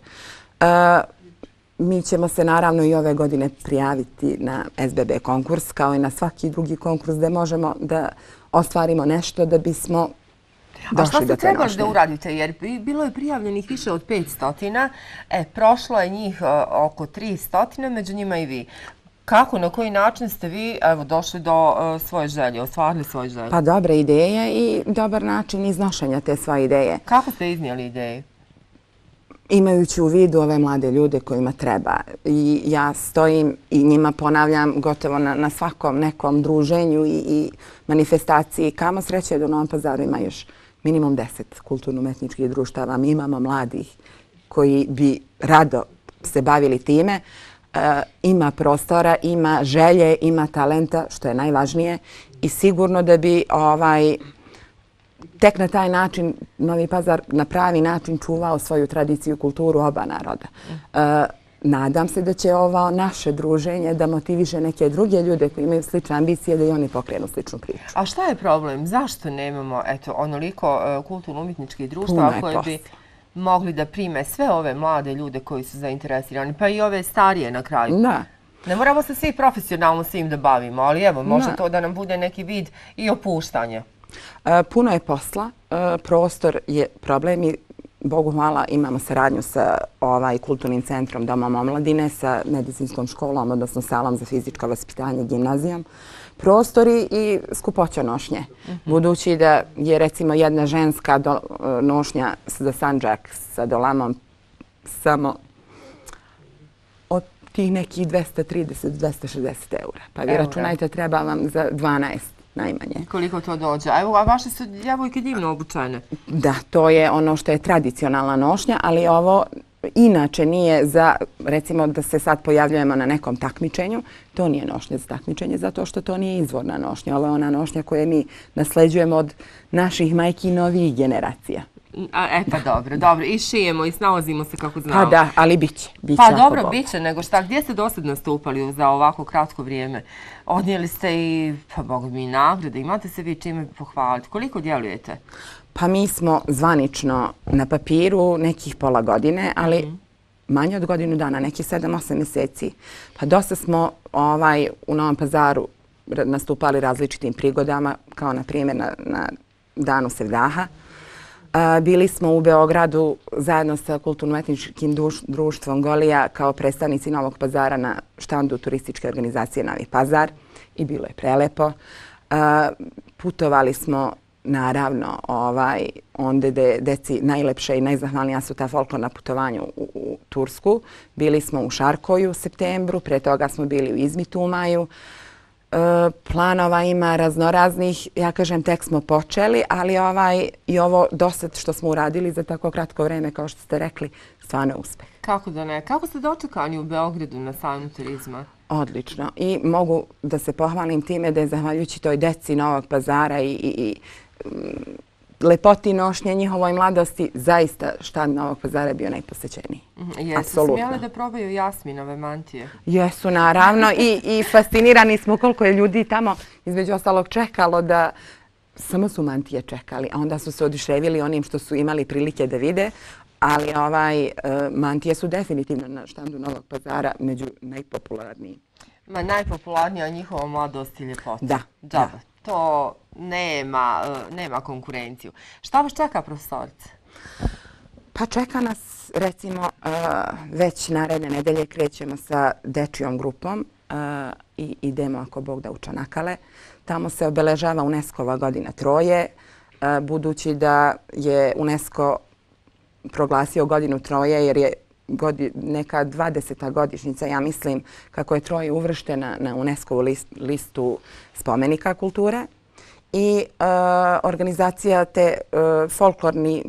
mi ćemo se naravno i ove godine prijaviti na SBB konkurs, kao i na svaki drugi konkurs gde možemo da ostvarimo nešto da bismo došli do te nošnje. A šta ste trebali da uradite? Jer bilo je prijavljenih više od 500, prošlo je njih oko 300, među njima i vi. Kako, na koji način ste vi došli do svoje želje, ostvarili svoje želje? Pa dobre ideje i dobar način iznošenja te svoje ideje. Kako ste iznijeli ideju? Imajući u vidu ove mlade ljude kojima treba. I ja stojim i njima ponavljam gotovo na svakom nekom druženju i manifestaciji. Kamo sreće da u Novom Pazaru ima još minimum 10 kulturno-umetničkih društava. Mi imamo mladih koji bi rado se bavili time. Ima prostora, ima želje, ima talenta, što je najvažnije. I sigurno da bi tek na taj način Novi Pazar na pravi način čuvao svoju tradiciju i kulturu oba naroda. Nadam se da će ovo naše druženje da motiviše neke druge ljude koji imaju slične ambicije da i oni pokrenu sličnu priču. A šta je problem? Zašto nemamo onoliko kulturno-umjetničkih društava koje bi mogli da prime sve ove mlade ljude koji su zainteresirani, pa i ove starije na kraju? Da. Ne moramo se svi profesionalno svim da bavimo, ali evo, može to da nam bude neki vid i opuštanja. Puno je posla, prostor je problem i Bogu hvala imamo saradnju sa kulturnim centrom Domom omladine, sa medicinskom školom, odnosno salom za fizičko vaspitanje, gimnazijom. Prostori i skupoća nošnje. Budući da je recimo jedna ženska nošnja za Sandžak sa dolamom samo od tih nekih 230-260 eura. Pa vi računajte, treba vam za 12 najmanje. Koliko to dođe? A vaše su djevojke divno obučene. Da, to je ono što je tradicionalna nošnja, ali ovo inače nije za, recimo, da se sad pojavljujemo na nekom takmičenju. To nije nošnja za takmičenje, zato što to nije izvorna nošnja. Ovo je ona nošnja koju mi nasleđujemo od naših majki i novih generacija. Pa dobro. I šijemo i snalazimo se kako znamo. Pa da, ali biće. Pa dobro, biće, nego šta, gdje ste do sad nastupali za ovako kratko vrijeme? Odnijeli ste i, pa Bogu mi, nagrade. Imate se vi čime pohvaliti? Koliko djelujete? Pa mi smo zvanično na papiru nekih pola godine, ali manje od godinu dana, nekih 7-8 mjeseci. Pa dosta smo u Novom Pazaru nastupali različitim prigodama, kao na primjer na Danu Sevdaha. Bili smo u Beogradu zajedno sa kulturno-etničkim društvom Golija kao predstavnici Novog Pazara na štandu turističke organizacije Novi Pazar i bilo je prelepo. Putovali smo naravno onda gde deci najlepše i najzahvalnija su ta folklorna putovanja u Tursku. Bili smo u Šarkoju u septembru, pre toga smo bili u Izmitu u maju. Planova ima raznoraznih, ja kažem tek smo počeli, ali i ovo dosad što smo uradili za tako kratko vreme, kao što ste rekli, stvarno je uspeh. Kako da ne? Kako ste dočekani u Beogradu na sajmu turizma? Odlično. I mogu da se pohvalim time da je zahvaljujući toj deci Novog Pazara i lepoti nošnje njihovoj mladosti, zaista štand Novog Pazara je bio najposećeniji. Jesu smjeli da probaju Jasminove mantije? Jesu, naravno. I fascinirani smo koliko je ljudi tamo između ostalog čekalo da samo su mantije čekali, a onda su se oduševili onim što su imali prilike da vide, ali mantije su definitivno na štandu Novog Pazara među najpopularnijim. Najpopularnija njihova mladost i ljepota. Da. to nema konkurenciju. Šta vas čeka, profesorice? Pa čeka nas, recimo, već naredne nedelje krećemo sa dečijom grupom i idemo, ako Bog da, u Čanakale. Tamo se obeležava UNESCO-va godina Troje, budući da je UNESCO proglasio godinu Troje, jer je neka 20. godišnjica, ja mislim, kako je Troje uvrštena na UNESCO-vu listu spomenika kulture. I organizacija te folklorni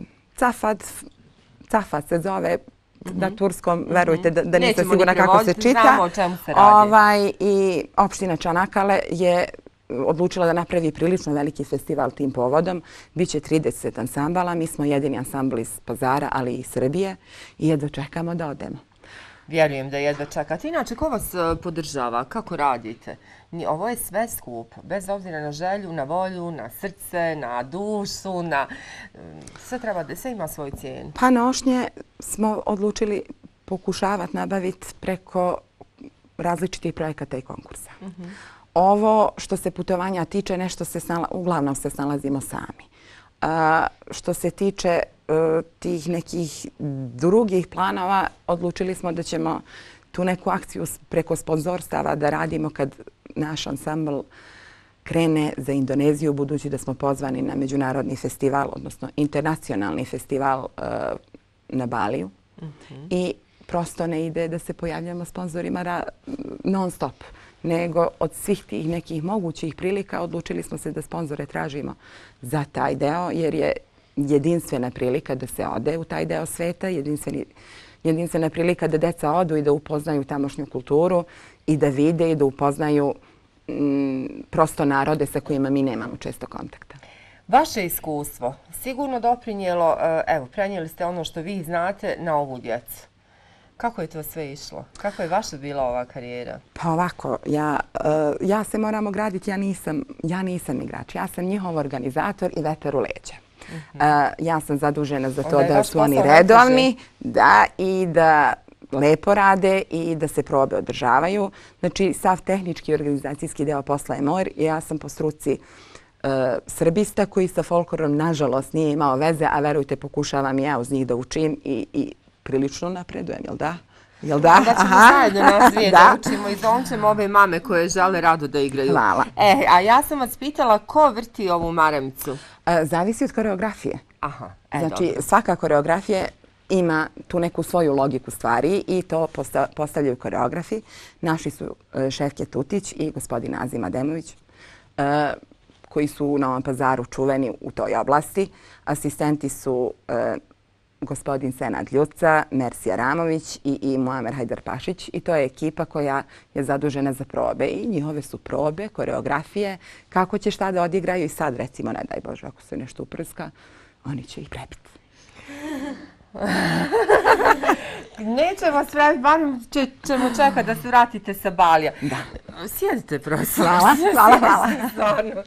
Cafat se zove na turskom, verujte da niste sigurna kako se čita. Znamo o čemu se radi. I opština Čanakale je odlučila da napravi prilično veliki festival tim povodom. Biće 30 ansambala, mi smo jedini ansambl iz Pazara, ali i Srbije i jedva čekamo da odemo. Vjerujem da jedva čekate. Inače, ko vas podržava? Kako radite? Ovo je sve skupo, bez obzira na želju, na volju, na srce, na dušu, sve ima svoju cijenu. Pa nošnje smo odlučili pokušavati nabaviti preko različitih projekata i konkursa. Ovo što se putovanja tiče, uglavnom se snalazimo sami. Što se tiče tih nekih drugih planova, odlučili smo da ćemo tu neku akciju preko sponzorstava da radimo kad naš ansambl krene za Indoneziju, budući da smo pozvani na međunarodni festival, odnosno internacionalni festival na Baliju. I prosto ne ide da se pojavljamo sponzorima non stop, nego od svih tih nekih mogućih prilika odlučili smo se da sponzore tražimo za taj deo, jer je jedinstvena prilika da se ode u taj deo sveta, jedinstvena prilika da deca odu i da upoznaju tamošnju kulturu i da vide i da upoznaju prosto narode sa kojima mi nemamo često kontakta. Vaše iskustvo sigurno doprinijelo, evo, prenijeli ste ono što vi znate na ovu djecu. Kako je to sve išlo? Kako je vaša bila ova karijera? Pa ovako, ja se moram ograditi, ja nisam igrač. Ja sam njihov organizator i vetar u leđa. Ja sam zadužena za to da su oni redovni i da lepo rade i da se probe održavaju. Znači, sav tehnički i organizacijski deo posla je moj. Ja sam po struci srbista koji sa folklorom, nažalost, nije imao veze, a verujte, pokušavam i ja uz njih da učim i prilično napredujem, jel da? Jel da? Da ćemo zajedno nas dvije da učimo i zončemo ove mame koje žele rado da igraju. Hvala. A ja sam vas pitala ko vrti ovu maramicu? Zavisi od koreografije. Aha. Znači, svaka koreografija ima tu neku svoju logiku stvari i to postavljaju koreografi. Naši su Šefke Tutić i gospodin Azim Ademović, koji su u Novom Pazaru čuveni u toj oblasti. Asistenti su gospodin Senad Ljuca, Mersija Ramović i Muamer Hajdarpašić. I to je ekipa koja je zadužena za probe. I njihove su probe, koreografije, kako će šta da odigraju. I sad, recimo, ne daj Bože, ako se nešto uprska, oni će ih prebiti. Nećemo vas vratiti, barem ćemo čekati da se vratite sa Balija. Da. Sjedite, profesor. Hvala. Stvarno.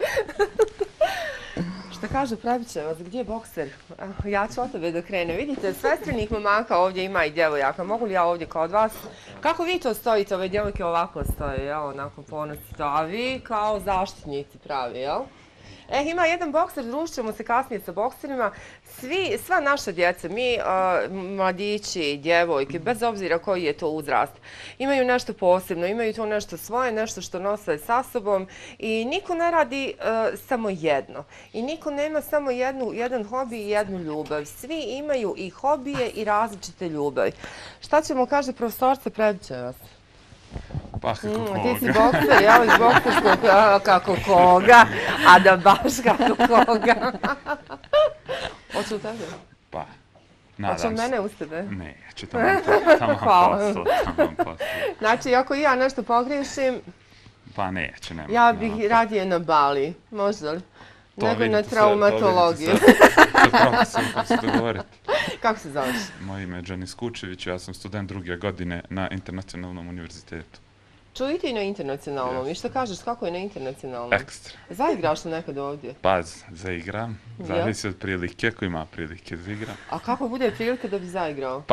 Što kaže, prebit će vas, gdje je bokser? Ja ću od tebe da krene. Vidite, svestrenih momaka ovdje ima i djevojaka. Mogu li ja ovdje kod vas? Kako vi to stojite? Ove djevojke ovako stoje, jel? Onako ponosito. A vi kao zaštitnici pravi, jel? Ima jedan bokser, družit ćemo se kasnije sa bokserima. Sva naša djeca, mi mladići, djevojke, bez obzira koji je to uzrast, imaju nešto posebno, imaju to nešto svoje, nešto što nose sa sobom i niko ne radi samo jedno. I niko nema samo jedan hobi i jednu ljubav. Svi imaju i hobije i različite ljubavi. Šta ćemo, kaže profesorca, prebiće vas? Pa kako koga. Ti si bokser, jel? Iz bokserskog kako koga, a da baš kako koga. Hoću u tebe? Pa, nadam se. Hoće mene uz tebe? Neću, tamo poslu. Znači, ako i ja nešto pogriješim, pa neću, nema. Ja bih radije na Bali, možda li? Nego na traumatologiju. Kako se dogovoriti? Kako se zoveš? Moje ime je Džanis Kučević, ja sam student 2. godine na Internacionalnom univerzitetu. Čujte i na internacionalnom. I što kažeš, kako je na internacionalnom? Ekstra. Zaigraš li nekad ovdje? Pa, zaigram. Zavisi od prilike, ko ima prilike zaigram. A kako bude prilike da bi zaigrao? Pa,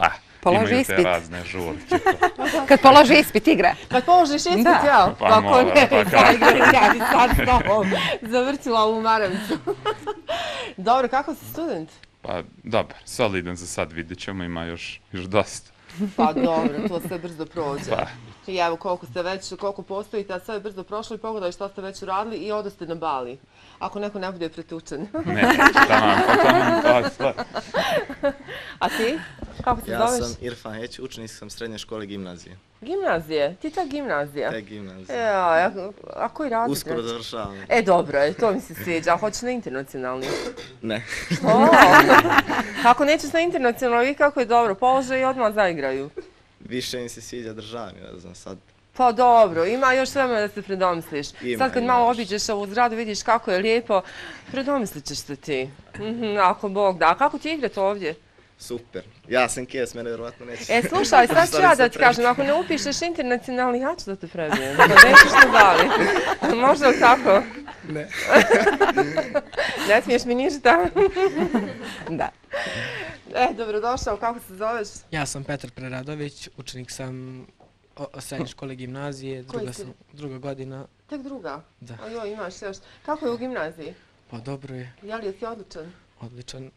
položi imaju te ispit. razne žurke. Kad položi ispit igre. Kad položiš ispit, jel? Pa mora, pa kako. Ja bi sad s tobom zavrtila ovu maravicu. Dobro, kako si student? Pa dobar, solidan za sad, vidjet ćemo, ima još dosta. Pa dobro, to sve brzo prođe. Pa. I evo koliko postojite, a sve je brzo prošlo i pogledaj što ste već uradili i odoste na Bali. Ako neko ne bude pretučen. Ne, tamam, pa. A ti? Kako se zoveš? Ja sam Irfan Heć, učenik sam srednje škole gimnazije. Gimnazije? Ti ta gimnazija? Te gimnazije. A koji razred? Uskoro završavam. Dobro, to mi se sviđa. A hoćeš na internacionalni? Ne. Kako nećeš na internacionalni, kako je dobro, polože i odmah zaigraju. Više mi se sviđa državni, ne znam sad. Pa dobro, ima još vremena da se predomisliš. Sad kad malo obiđeš ovu zgradu, vidiš kako je lijepo, predomislit ćeš se ti. Ako Bog da. A kako ti igrati ovdje? Super. Ja sam kes, mene vjerovatno neće. Slušaj, sad ću ja da ti kažem, ako ne upišeš internacionalni, ja ću da te prebijem. Pa nećeš na Bali. Možda tako? Ne. Ne smiješ mi ništa? Da. Dobrodošao, kako se zoveš? Ja sam Petar Preradović, učenik sam srednje škole gimnazije, druga godina. Tek druga? Da. Ajoj, imaš još. Kako je u gimnaziji? Pa dobro je. Jesi odličan? Odličan.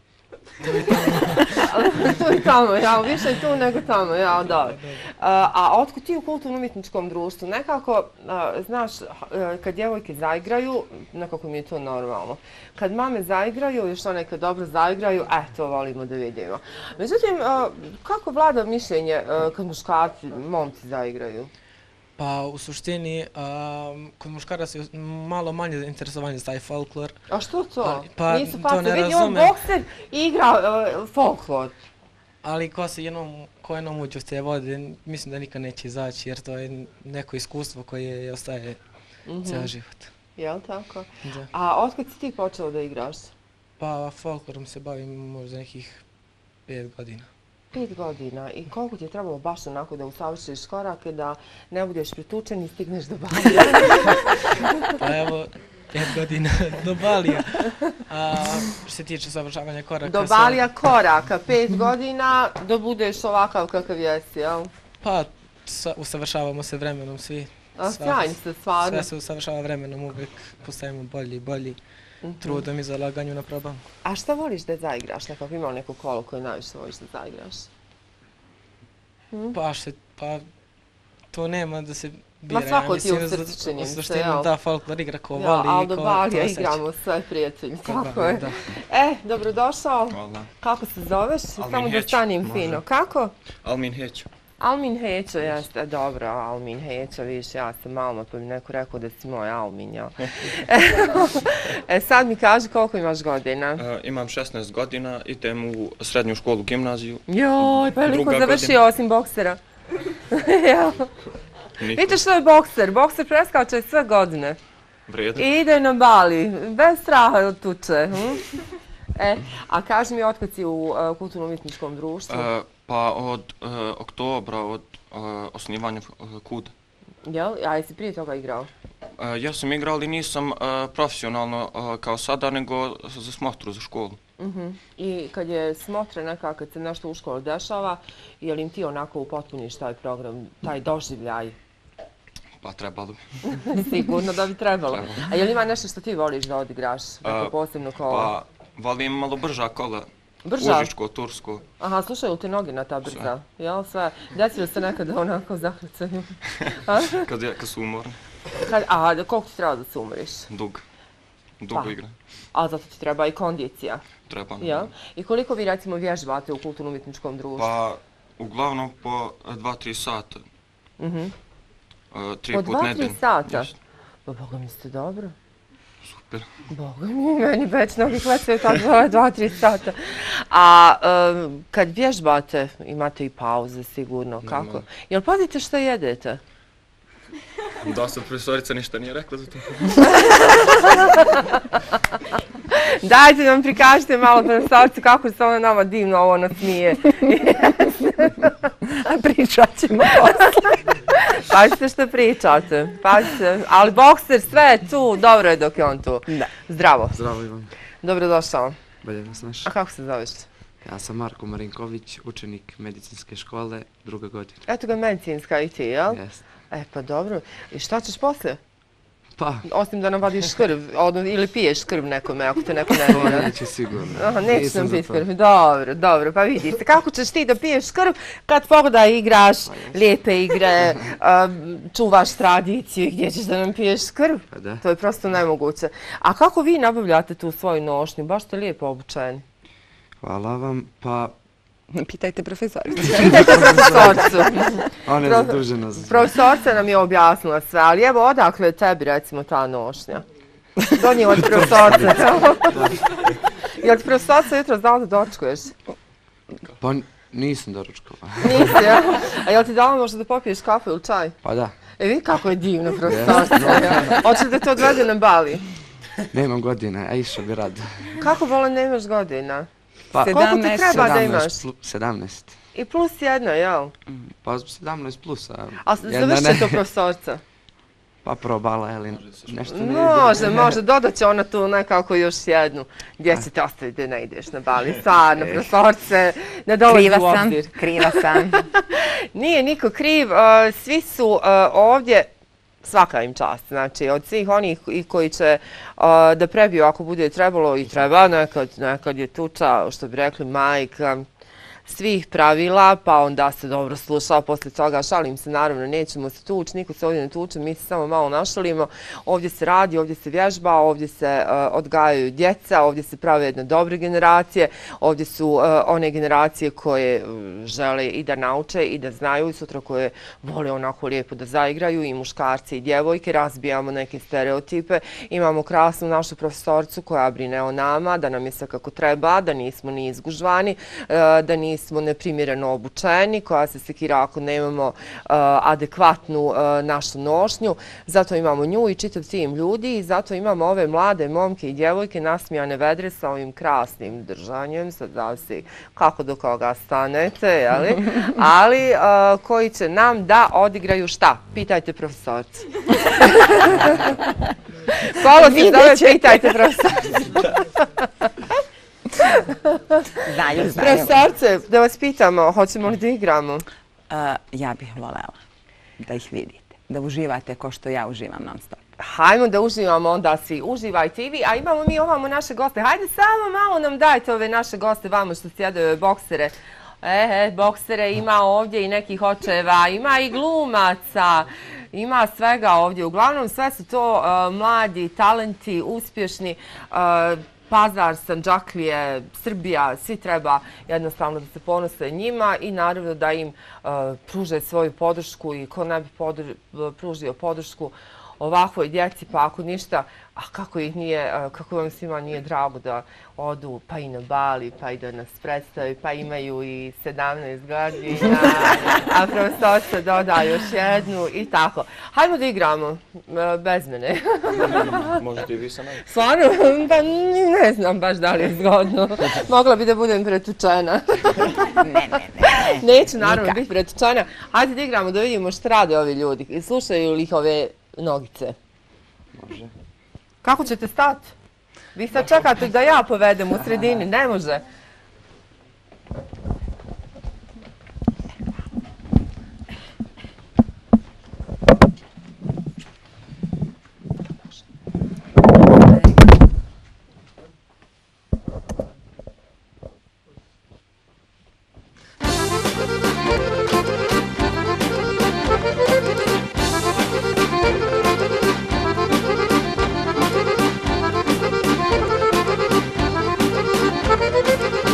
Tu i tamo, ja, više je tu nego tamo, ja, dobro. A otkud ti u kulturno-umjetničkom društvu? Nekako, znaš, kad djevojke zaigraju, nekako mi je to normalno. Kad mame zaigraju, još one kad dobro zaigraju, to volimo da vidimo. Međutim, kako vlada mišljenje kad muškarci, momci zaigraju? Pa u suštini, kod muškara se malo manje zainteresovanje za taj folklor. A što to? Pa Nisu to ne vidi on bokser i igra folklor. Ali ko jednom uđe u te vode, mislim da nikad neće izaći jer to je neko iskustvo koje ostaje cijel život. Jel' tako? Da. A otkad si ti počeo da igraš? Pa folklorom se bavim možda nekih 5 godina. 5 godina. I koliko ti je trebalo baš onako da usavršiš korake, da ne budeš pretučen i stigneš do Balija? Pa evo, 5 godina do Balija. Što se tiče usavršavanja koraka... Do Balija koraka, 5 godina, da budeš ovakav kakav jesi, jel? Pa, usavršavamo se vremenom svi. Sjajni ste, stvarno. Sve se usavršava vremenom, uvijek postajemo bolji i bolji. Trudom i zalaganju na probavu. A šta voliš da zaigraš? Nekako imao neko kolo koje najviše voliš da zaigraš? Pa to nema da se bira. Ma svako ti u srcu čini se, jel? Da, folklor igra ko voli i ko to osjeća. Ali do Balija igramo sve prijatelji, tako je. Dobrodošao. Hvala. Kako se zoveš? Samo da stanim fino. Kako? Almin Hećo. Almin Hećo, jeste, dobro, Almin Hećo, vidiš, ja sam Alma, pa mi neko rekao da si moj Almin, jel? Sad mi kaži koliko imaš godina? Imam 16 godina, idem u srednju školu gimnaziju. Joj, pa je liko završio osim boksera? Vidite što je bokser? Bokser preskače sve godine. Vrijedno. I ide na Bali, bez straha od tuče. A kaži mi otkad si u kulturno-umjetničkom društvu? Pa od oktobra, od osnivanja KUD. Jel? A jesi prije toga igrao? Ja sam igrao, ali nisam profesionalno kao sada, nego za smotru za školu. I kad je smotra neka, kad se nešto u školu dešava, je li im ti onako upotpuniš taj program, taj doživljaj? Pa trebalo bi. Sigurno da bi trebalo. A je li ima nešto što ti voliš da odigraš, neko posebno kolo? Pa volim malo brža kola. Brža? Užičko, tursko. Aha, slušaju ti noge na ta brza, jel sve? Desilo se nekada onako zahrcaju? Kad su umorni. A koliko ti treba da se umoriš? Dugo igra. A zato ti treba i kondicija? Treba. I koliko vi recimo vježbate u kulturno-umjetničkom društvu? Pa uglavnom po 2-3 sata. 3 put nedeljno. Po 2-3 sata? Pa Boga mi ste dobro. Super. Boga mi, meni već novih let sve tako 2-3 sata. A kad vježbate, imate i pauze sigurno, kako? Jel pazite što jedete? Dosta profesorica ništa nije rekla za to. Dajte nam prikažite malo profesoricu kako se ona nama divno ovo nasmije. Pričat ćemo posle. Pazite što pričate, pazite. Ali bokser sve je tu, dobro je dok je on tu. Zdravo. Zdravo Ivan. Dobrodošao. Bolje vas naš. A kako se zoveš? Ja sam Marko Marinković, učenik medicinske škole, 2. godina. Eto ga medicinska i ti, jel? Jeste. Pa dobro. I šta ćeš poslije? Pa... Osim da nam vadiš krv, ili piješ krv nekome, ako te neko ne vidi. To neće sigurno. Aha, nećeš nam piti krv. Dobro, pa vidi se. Kako ćeš ti da piješ krv kad pogledaj igraš lijepe igre, čuvaš tradiciju i gdje ćeš da nam piješ krv? To je prosto nemoguće. A kako vi nabavljate tu svoju nošnju? Baš ste lijepo obučeni. Hvala vam, pa... Pitajte profesoricu. Pitajte profesoricu. Ona je zadužena za sve. Profesorica nam je objasnila sve, ali evo odakle je tebi recimo ta nošnja? Donijela od profesorice. Jel ti profesorica jutro znala da dočkuješ? Pa nisam doručkova. Nisi, jel? A jel ti dala možda da popiješ kafu ili čaj? Pa da. Vidi kako je divna profesorica. Hoće li da te odvede na Bali? Nemam godina, a išao bi rado. Kako volim nemaš godina? Pa, koliko ti treba da imaš? 17. I plus jedna, jel? Pa 17 plus. A završi će to profesorca? Pa probala, ali nešto ne ide. Može, dodat će ona tu nekako još jednu. Gdje će te ostaviti da ne ideš na Bali? Stvarno, profesorce, ne dolazi u obzir. Kriva sam. Nije niko kriv, svi su ovdje, svaka im čast, znači od svih onih koji će da prebiju ako bude trebalo i treba, nekad je tuča, što bi rekli, majka svih pravila, pa onda se dobro sluša, poslije toga šalim se, naravno nećemo se tući, niko se ovdje ne tuče, mi se samo malo našalimo, ovdje se radi, ovdje se vježba, ovdje se odgajaju djeca, ovdje se prave jedne dobre generacije, ovdje su one generacije koje žele i da nauče i da znaju i sutra koje vole onako lijepo da zaigraju, i muškarci i djevojke, razbijamo neke stereotipe, imamo krasnu našu profesoricu koja brine o nama, da nam je sve kako treba, da nismo ni izgužvani, da nismo neprimjereno obučeni, koja se sekira ako nemamo adekvatnu našu nošnju. Zato imamo nju i čitav tim ljudi i zato imamo ove mlade momke i djevojke nasmijane vedre sa ovim krasnim držanjem, sad zavisi kako do koga stanete, jeli? Ali koji će nam da odigraju šta? Pitajte profesorci. Polo se zove pitajte profesorci. Znaju. Profesorce, da vas pitamo, hoćemo li da igramo? Ja bih voljela da ih vidite, da uživate ko što ja uživam non stop. Hajmo da uživamo onda svi, uživajte i vi, a imamo mi ovamo naše goste. Hajde samo malo nam dajte ove naše goste vamo što sjede boksere. Boksere ima ovdje i nekih očeva, ima i glumaca, ima svega ovdje. Uglavnom sve su to mladi, talenti, uspješni, Pazar, Sandžaklije, Srbija, svi treba jednostavno da se ponose njima i naravno da im pruže svoju podršku i ko ne bi pružio podršku ovakvoj djeci, pa ako ništa, a kako vam svima nije drago da odu pa i na Bali, pa i da nas predstavi, pa imaju i 17 godina, a profesorca doda još jednu i tako. Hajmo da igramo, bez mene. Možete i vi sa mnom. Stvarno? Pa ne znam baš da li je zgodno. Mogla bi da budem pretučena. Ne. Neću naravno biti pretučena. Hajde da igramo da vidimo što rade ovi ljudi. Slušaju li ih ove nogice? Može. Kako ćete stati? Vi sad čekate da ja povedem u sredini, ne može. Thank you.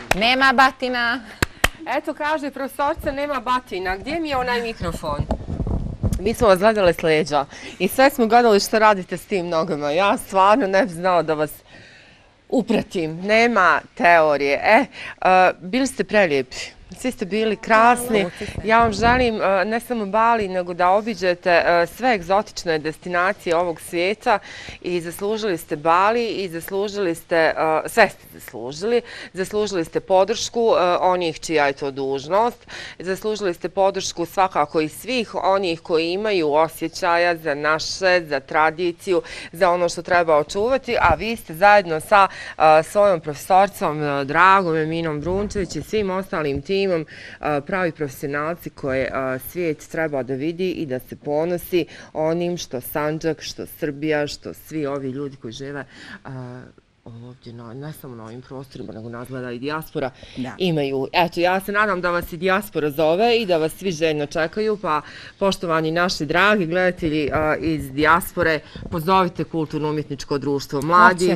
Nema batina. Eto, kaže profesorca, nema batina. Gdje mi je onaj mikrofon? Mi smo vas gledali s leđa i sve smo gledali što radite s tim nogama. Ja stvarno ne bih znao da vas upratim. Nema teorije. Bili ste prelijepi. Svi ste bili krasni. Ja vam želim ne samo Bali, nego da obiđete sve egzotične destinacije ovog svijeta i zaslužili ste Bali i zaslužili ste, sve ste zaslužili. Zaslužili ste podršku onih čija je to dužnost. Zaslužili ste podršku svakako i svih onih koji imaju osjećaja za naše, za tradiciju, za ono što treba očuvati, a vi ste zajedno sa svojom profesorcom dragom Eminom Brunčević i svim ostalim timom pravi profesionalci koje svijet treba da vidi i da se ponosi onim što Sandžak, što Srbija, što svi ovi ljudi koji žive ovdje, ne samo na ovim prostorima, nego nas gleda i dijaspora, imaju. Eto, ja se nadam da vas i dijaspora zove i da vas svi željno čekaju, pa poštovani naši dragi gledatelji iz dijaspore, pozovite Kulturno-umjetničko društvo mladih.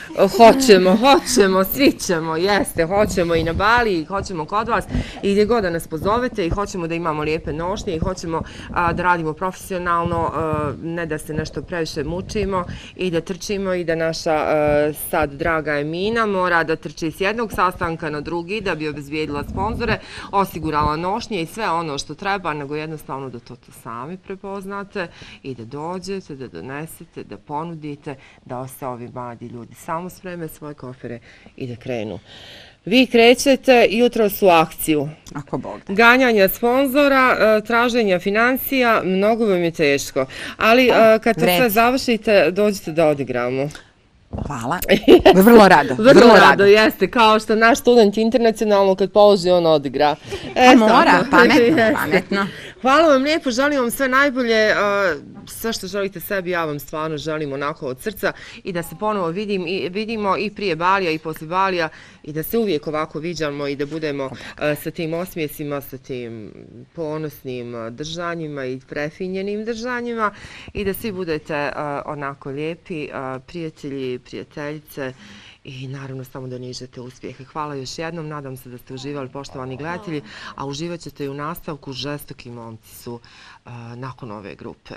Hoćemo, svi ćemo, jeste, hoćemo i na Bali, i hoćemo kod vas, i gdje god da nas pozovete, i hoćemo da imamo lijepe nošnje, i hoćemo da radimo profesionalno, ne da se nešto previše mučimo i da trčimo i da naša sad draga Emina mora da trči s jednog sastanka na drugi da bi obezbijedila sponzore, osigurala nošnje i sve ono što treba, nego jednostavno da to sami prepoznate i da dođete, da donesete, da ponudite, da se ovi mladi ljudi samo spreme svoje kofere i da krenu. Vi krećete jutros u akciju. Ako Bog da. Ganjanja sponzora, traženja financija, mnogo vam je teško. Ali kad to sve završite, dođete da odigramo. Hvala. Vrlo rado. Vrlo rado, jeste. Kao što naš student internacionalno kad položi, on odigra. Mora, pametno. Hvala vam lijepo, želim vam sve najbolje. Sve što želite sebi, ja vam stvarno želim onako od srca i da se ponovo vidimo i prije Balija i poslije Balija i da se uvijek ovako viđamo i da budemo sa tim osmijesima, sa tim ponosnim držanjima i prefinjenim držanjima i da svi budete onako lijepi, prijatelji, prijateljice i naravno samo da nižete uspjehe. Hvala još jednom, nadam se da ste uživali, poštovani gledatelji, a uživat ćete i u nastavku. Žestoki momci su nakon ove grupe.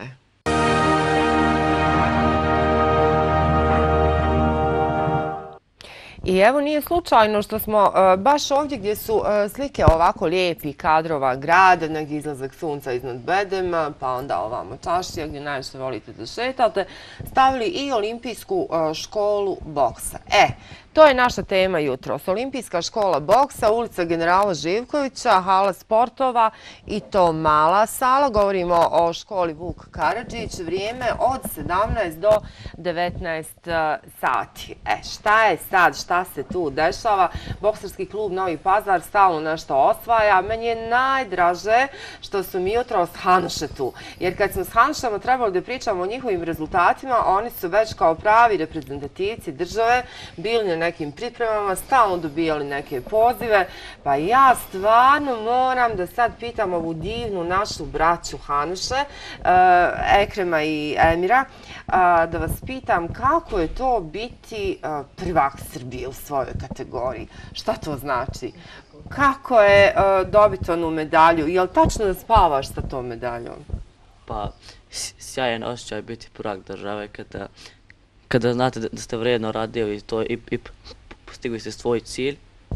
I evo nije slučajno što smo baš ovdje gdje su slike ovako lijepi kadrova grada, neki izlazak sunca iznad bedema, pa onda ovamo čašija gdje najviše volite da šetate, stavili i olimpijsku školu boksa. To je naša tema jutros. Olimpijska škola boksa, ulica Generala Živkovića, hala sportova i to mala sala. Govorimo o školi Vuk Karadžić. Vrijeme od 17 do 19 sati. Šta je sad? Šta se tu dešava? Bokserski klub Novi Pazar stalno nešto osvaja. Meni je najdraže što su mi jutros Hanuše tu. Jer kad smo s Hanušama trebali da pričamo o njihovim rezultatima, oni su već kao pravi reprezentativci države bili na nekim pripremama, stalno dobijali neke pozive, pa ja stvarno moram da sad pitam ovu divnu našu braću Hanuše, Ekrema i Emira, da vas pitam kako je to biti prvak Srbije u svojoj kategoriji. Šta to znači? Kako je dobiti onu medalju? Je li tačno da spavaš sa tom medaljom? Pa, sjajan osjećaj biti prvak države kada znate da ste vrijedno radio i postigli ste svoj cilj.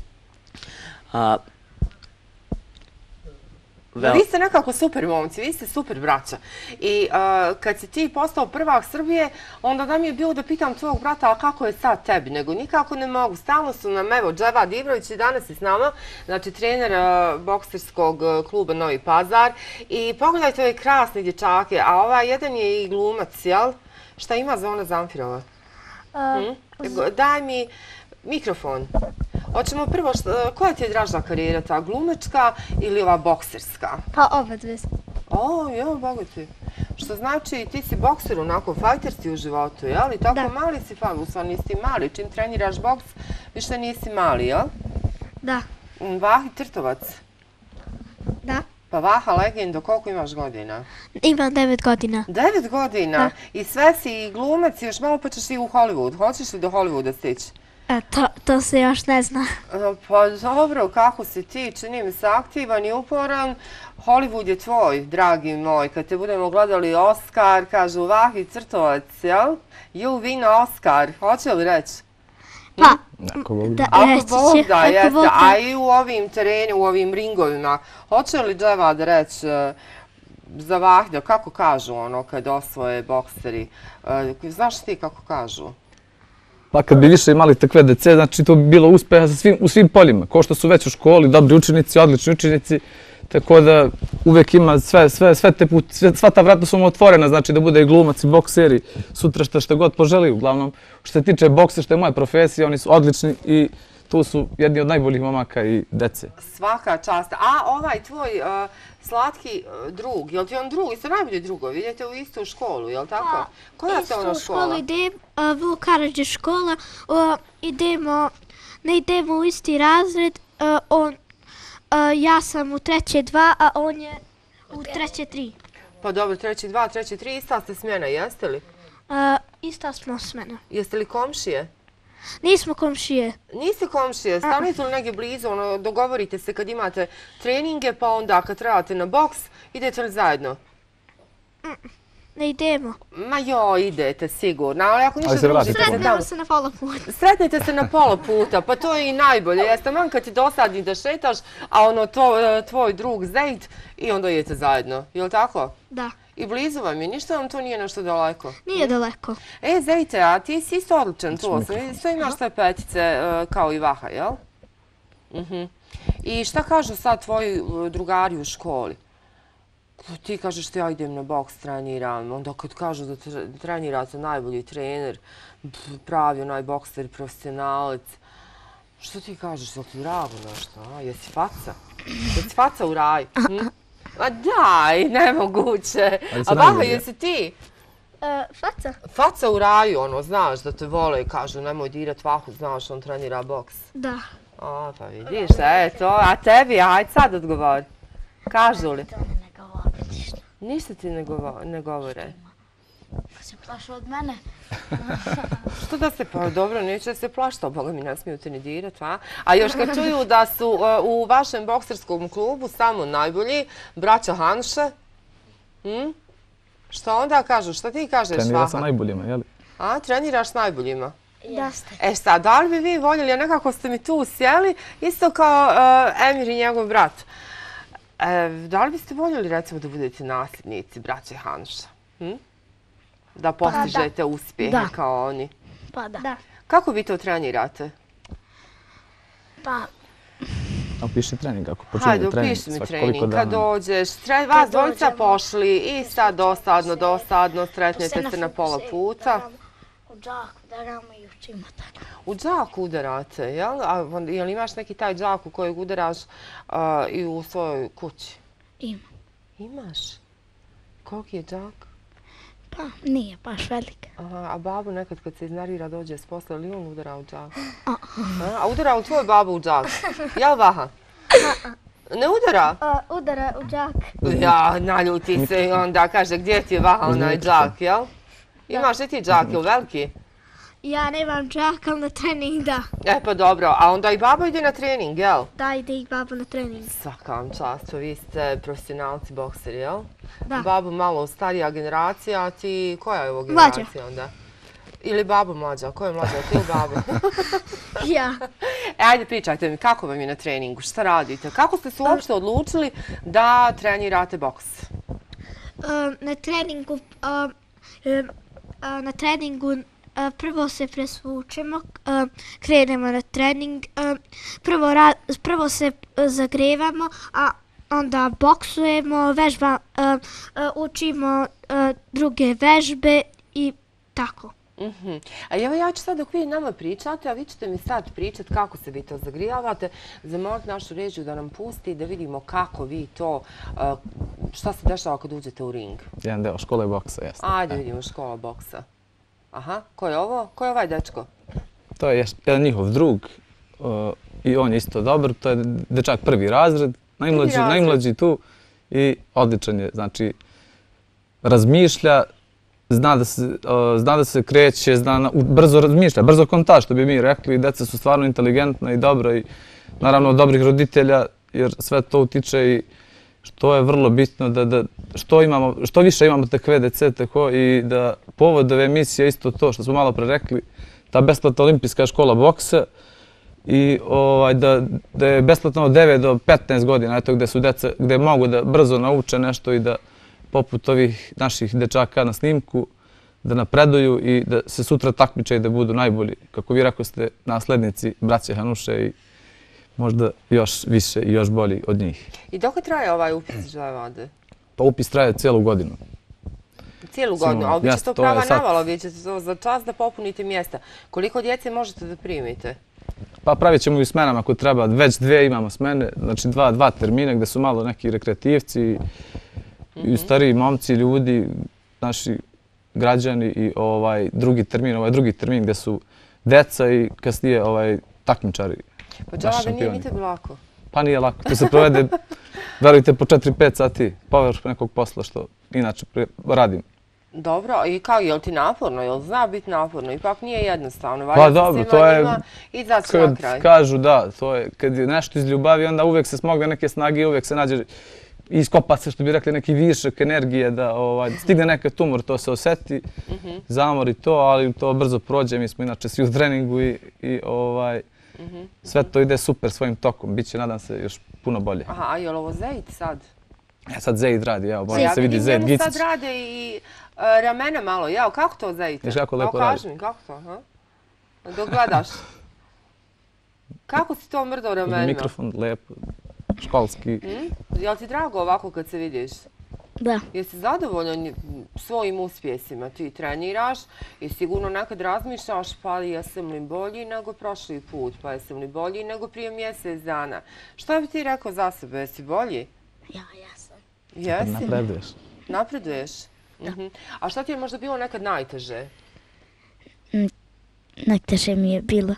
Vi ste nekako super momci, vi ste super braća. I kad si ti postao prvak Srbije, onda da mi je bilo da pitam tvojeg brata, a kako je sad tebi? Nego nikako ne mogu. Stalno su nam, evo, Dževad Ivrović i danas je s nama, znači trener bokserskog kluba Novi Pazar. I pogledajte ove krasne dječake, a ovaj jedan je i glumac, jel? Šta ima Zona Zamfirova? Daj mi mikrofon. Hoćemo prvo, koja ti je draža karijera, ta glumačka ili ova bokserska? Pa oba dve. Boga ti. Što znači ti si bokser, onako fajter si u životu, jel? I tako mali si fajter, u stvari nisi mali. Čim treniraš boks, više nisi mali, jel? Da. Vahi Trtovac? Da. Pa Vaha legendo, koliko imaš godina? Imam 9 godina. 9 godina? I sve si i glumac i još malo pa ćeš i u Hollywood. Hoćeš li do Hollywooda stići? To se još ne zna. Pa dobro, kako si ti? Čini mi se aktivan i uporan. Hollywood je tvoj, dragi moj. Kad te budemo gledali Oscar, kažu Vahi Crtovac, jel? You win Oscar. Hoće li reći? Pa, Ako Bog da, jeste. A i u ovim terenima, u ovim ringovima, hoće li Dževad reći za Vahda, kako kažu ono kad osvoje bokseri? Znaš ti kako kažu? Pa kad bi više imali takve dece, znači to bi bilo uspeha u svim poljima. Ko što su već u školi, dobri učenici, odlični učenici, tako da uvek ima sva ta vrata su mu otvorena, znači da bude i glumac i bokseri, sutra što god poželi. Uglavnom, što se tiče boksa, što je moja profesija, oni su odlični i tu su jedni od najboljih momaka i dece. Svaka čast. A ovaj tvoj slatki drug, je li ti on drug? Jeste najbolji drugovi? Idete u istu školu, je li tako? Koja ste ono škola? U školu idem, Vuk Karadžić škola, ne idemo u isti razred, ja sam u 3.2, a on je u 3.3. Pa dobro, 3.2, 3.3, ista ste smjena, jeste li? Ista smo smjena. Jeste li komšije? Nismo komšije. Niste komšije, stanite li negdje blizu, dogovorite se kad imate treninge, pa onda kad trebate na boks, idete li zajedno? Ne idemo. Ma joj, idete sigurno, ali ako ništa družite se tamo. Sretnemo se na pola puta. Sretnete se na pola puta, pa to je i najbolje, jeste man kad ti dosadni da šetaš, a ono tvoj drug Zejt i onda idete zajedno, je li tako? Da. I blizu vam je, ništa vam to nije nešto daleko? Nije daleko. Zejte, a ti si isto odličan tu, isto imaš te petice kao i Vaha, jel? I šta kažu sad tvoji drugari u školi? Ti kažeš da ja idem na boks, treniram, onda kad kažu da trenirate najbolji trener, pravi onaj bokser, profesionalac, što ti kažeš, je li ti drago nešto, jesi faca? Jesi faca u raju? Ma daj, nemoguće. A Vaha, jesi ti? Faca. Faca u raju, ono, znaš da te vole i kažu nemoj dirat Vahu, znaš, on trenira boks. Da. O, pa vidiš, eto, a tebi, ajde sad odgovori. Kažu li? Ništa ti ne govore. Pa se plaša od mene. Što da se, pa dobro, neće se plašta, Boga mi ne smiju te ni dirat, a? A još kad čuju da su u vašem bokserskom klubu samo najbolji, braća Hanše, što onda kažu, šta ti kažeš, Vaha? Trenira sa najboljima, jel? A, treniraš s najboljima? Jeste. Sad, da li bi vi voljeli, a nekako ste mi tu sjeli, isto kao Emir i njegov brat. Da li biste voljeli, recimo, da budete nasljednici braće Hanša? Da postižete uspjehe kao oni? Pa da. Kako vi to trenirate? Pa... Opiši trening, ako počinje trening. Hajde, opiši mi trening. Kad dođeš, vas dvojica pošli i sad dosadno, sretnete se na pola puta. U džaku udaramo i učimo tako. U džaku udarate, jel? Jel imaš neki taj džak u kojeg udaraš i u svojoj kući? Imam. Imaš? Koliki je džak? Pa nije baš velik. A babu nekad kad se iznervira dođe s posla, ili on udara u džak? A udara u tvoj babu u džak? Jel, Vaha? Ne udara? Udara u džak. Ja, naljuti se i onda kaže gdje ti je Vaha onaj džak, jel? Imaš li ti džak, jel veliki? Ja nemam džak, ali na trening da. Pa dobro, a onda i baba ide na trening, jel? Da, ide i baba na trening. Svaka vam čast, vi ste profesionalci bokseri, jel? Da. Babu malo starija generacija, a ti koja je ovo generacija onda? Ili babu mlađa, ko je mlađa, ti ili babu? Ja. Ajde pričajte mi, kako vam je na treningu, šta radite? Kako ste se uopšte odlučili da trenirate boks? Na treningu prvo se presvučemo, krenemo na trening, prvo se zagrevamo, a onda boksujemo, učimo druge vežbe i tako. A evo ja ću sad dok vi nama pričate, a vi ćete mi sad pričati kako se vi to zagrijavate, zamoliti našu režiju da nam pusti da vidimo kako vi to, šta se dešava kad uđete u ring. Jedan deo škole boksa, jasno. Ajde vidimo škola boksa. Aha, ko je ovo? Ko je ovaj dečko? To je jedan njihov drug i on je isto dobar, to je dečak prvi razred, najmlađi tu i odličan je, znači razmišlja, zna da se kreće, brzo razmišlja, brzo konta, što bi mi rekli. Deca su stvarno inteligentna i dobra i naravno od dobrih roditelja, jer sve to utiče i što je vrlo bitno da što više imamo takve dece i da povod ove emisije isto to što smo malo pre rekli, ta besplatna olimpijska škola boksa i da je besplatno od 9 do 15 godina, eto gde su deca, gde mogu da brzo nauče nešto i da poput ovih naših dečaka na snimku, da napreduju i da se sutra takmiče i da budu najbolji, kako vi rekao ste, naslednici braće Hanuše i možda još više i još bolji od njih. I dok traje ovaj upis Dževade? Pa upis traje cijelu godinu. Cijelu godinu, ali vi ćete to prava navala, vi ćete to za čas da popunite mjesta. Koliko djece možete da primite? Pa pravit ćemo i smenama ako treba, već 2 imamo smene, znači 2 termina gde su malo neki rekreativci i stariji momci, ljudi, naši građani i drugi termin gde su deca i kasnije takmičari. Pa Dževade nije ni tebi lako? Pa nije lako, to se provede, verujte, po 4-5 sati površ nekog posla što inače radim. Dobro, i kao, je li ti naporno, je li zna biti naporno? Ipak nije jednostavno. Pa dobro, to je, kad kažu da, to je, kad je nešto iz ljubavi, onda uvek se smogne neke snage i uvek se nađe, iskopa se, što bi rekli, neki višak energije, da stigne neki tumor, to se oseti, zamori to, ali to brzo prođe, mi smo inače svi u treningu i sve to ide super svojim tokom, bit će, nadam se, još puno bolje. Aha, a je li ovo Zeid sad? Sad Zeid radi, evo, bolje se vidi Zeid Gicić. Sad rade i ramena malo, jel, kako to Zeid? Viš kako lepo radi. Kaži mi, kako to, ha? Dok gledaš. Kako si to mrdao ramenima? Mikrofon, lepo, školski. Je li ti drago ovako kad se vidiš? Da. Jesi zadovoljan svojim uspjesima? Ti treniraš i sigurno nekad razmišljaš pa jesam li bolji nego prošli put, pa jesam li bolji nego prije mjesec dana. Šta bi ti rekao za sebe? Jesi bolji? Ja sam. Jesi? Napreduješ. Napreduješ? Da. A šta ti je možda bilo nekad najteže? Najteže mi je bilo...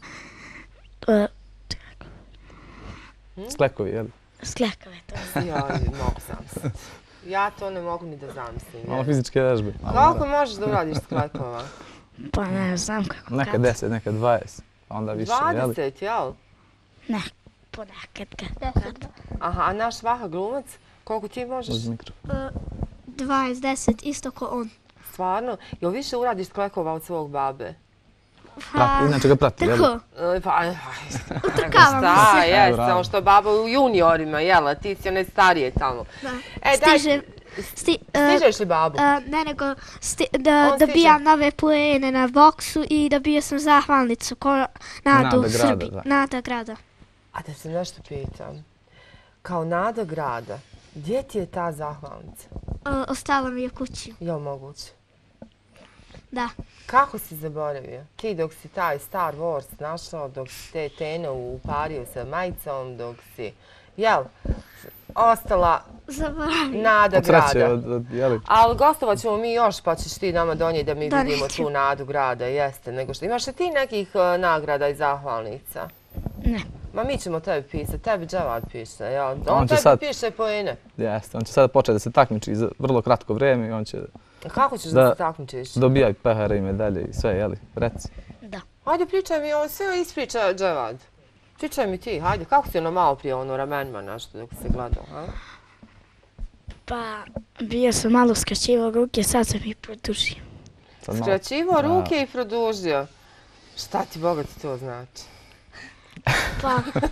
Sklekovi, jel? Sklekovi, to je. Ja mogu zamisliti. Ja to ne mogu ni da zamislim. Malo fizičke vežbe. Koliko možeš da uradiš sklekova? Pa ne znam kako. Nekad 10, nekad 20, onda više, jel? 20, jel? Ne, ponekad kad. Aha, a naš Vaha glumac, koliko ti možeš? 20, 10, isto ko on. Stvarno? Jel više uradiš sklekova od svog babe? Inače ga prati, jel? Pa, utrkavam šta, jes, samo što baba u juniorima, jel, ti si one starije tamo. Stižeš li babu? Ne, nego dobijam nove poene na boksu i dobio sam zahvalnicu ko Nadu u Srbiji. Nada grada. A da se nešto pitam, kao Nada grada, gdje ti je ta zahvalnica? Ostala mi je kući. Jel moguće? Da. Kako si zaboravio? Ti dok si taj Star Wars našao, dok si te tene upario sa majicom, dok si, jel, ostala Nada grada. Ali gostovat ćemo mi još, pa ćeš ti nama donijeti da mi vidimo tu Nadu grada, jeste. Nego što imaš li ti nekih nagrada i zahvalnica? Ne. Ma mi ćemo tebi pisati, tebi Dževad piše, jel? On tebi piše poene. Jeste, on će sada početi da se takmiči za vrlo kratko vrijeme i on će... Kako ćeš da se takmičiš? Dobijaj pehare i medalje i sve, jeli? Reci. Da. Hajde, pričaj mi, ovo sve ispriča Dževad. Pričaj mi ti, hajde, kako si malo prije ramenima nešto dok si gledao, ha? Pa, bio sam malo skraćivao ruke, sad sam ih produžio. Skraćivao ruke i produžio? Šta ti, Boga ti to znači? Pa...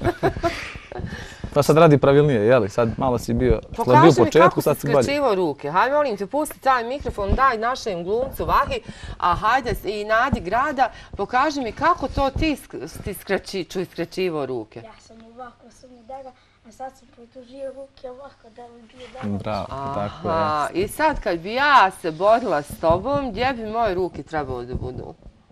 Pa sad radi pravilnije, jeli? Sad malo si bio slabiji u početku, sad si bolji. Pokaži mi kako si skraćivao ruke. Hajde, molim te, pusti taj mikrofon, daj našem glumcu Vahi, a hajde i Nadi grada, pokaži mi kako to ti skraćivao ruke. Ja sam ovako sam udara, a sad sam produžio ruke ovako da bi bio dobro. Bravo, tako je. Aha, i sad kad bi ja se borila s tobom, gdje bi moje ruke trebalo da budu?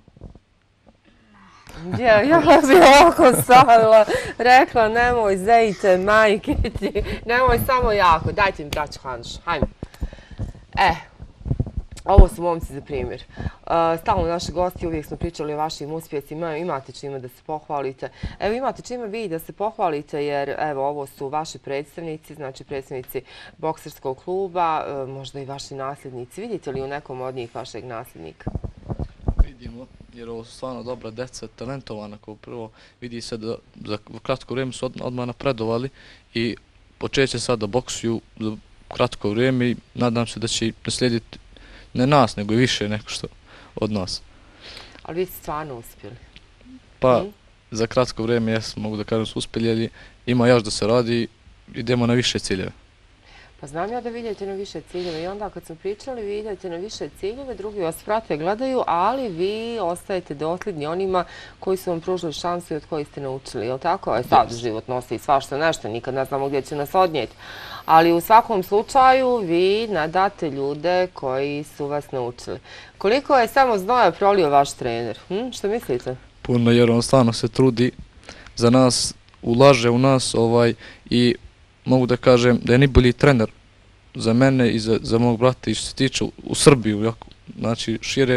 Ja bi ovako stavila, rekla nemoj zejte, majke ti, nemoj samo jako, dajte mi braću Hanušu, hajmo. Ovo su momci za primjer. Stalno naši gosti, uvijek smo pričali o vašim uspjesima, imate čime da se pohvalite. Evo imate čime vi da se pohvalite jer evo ovo su vaši predstavnici, znači predstavnici bokserskog kluba, možda i vaši nasljednici. Vidite li u nekom od njih vašeg nasljednika? Vidimo, jer ovo su stvarno dobra deca, talentovana kao prvo. Vidi se da za kratko vrijeme su odmah napredovali i počet će sad da boksuju za kratko vrijeme i nadam se da će naslijediti ne nas, nego i više neko što od nas. Ali vi ste stvarno uspjeli? Pa, za kratko vrijeme jesmo, mogu da kažem su uspjeli, ali ima još da se radi, idemo na više ciljeve. Pa znam ja da vidite na više ciljeve i onda kad smo pričali vi idete na više ciljeve, drugi vas prate, gledaju, ali vi ostajete dosljedni onima koji su vam pružili šansu i od kojih ste naučili, jel tako? Sad život nosi svašta nešto, nikad ne znamo gdje će nas odnijeti. Ali u svakom slučaju vi nadate ljude koji su vas naučili. Koliko je samo znoja prolio vaš trener? Što mislite? Puno, jer on stvarno se trudi za nas, ulaže u nas i mogu da kažem da je najbolji trener za mene i za mog brata i što se tiče u Srbiju, znači šire,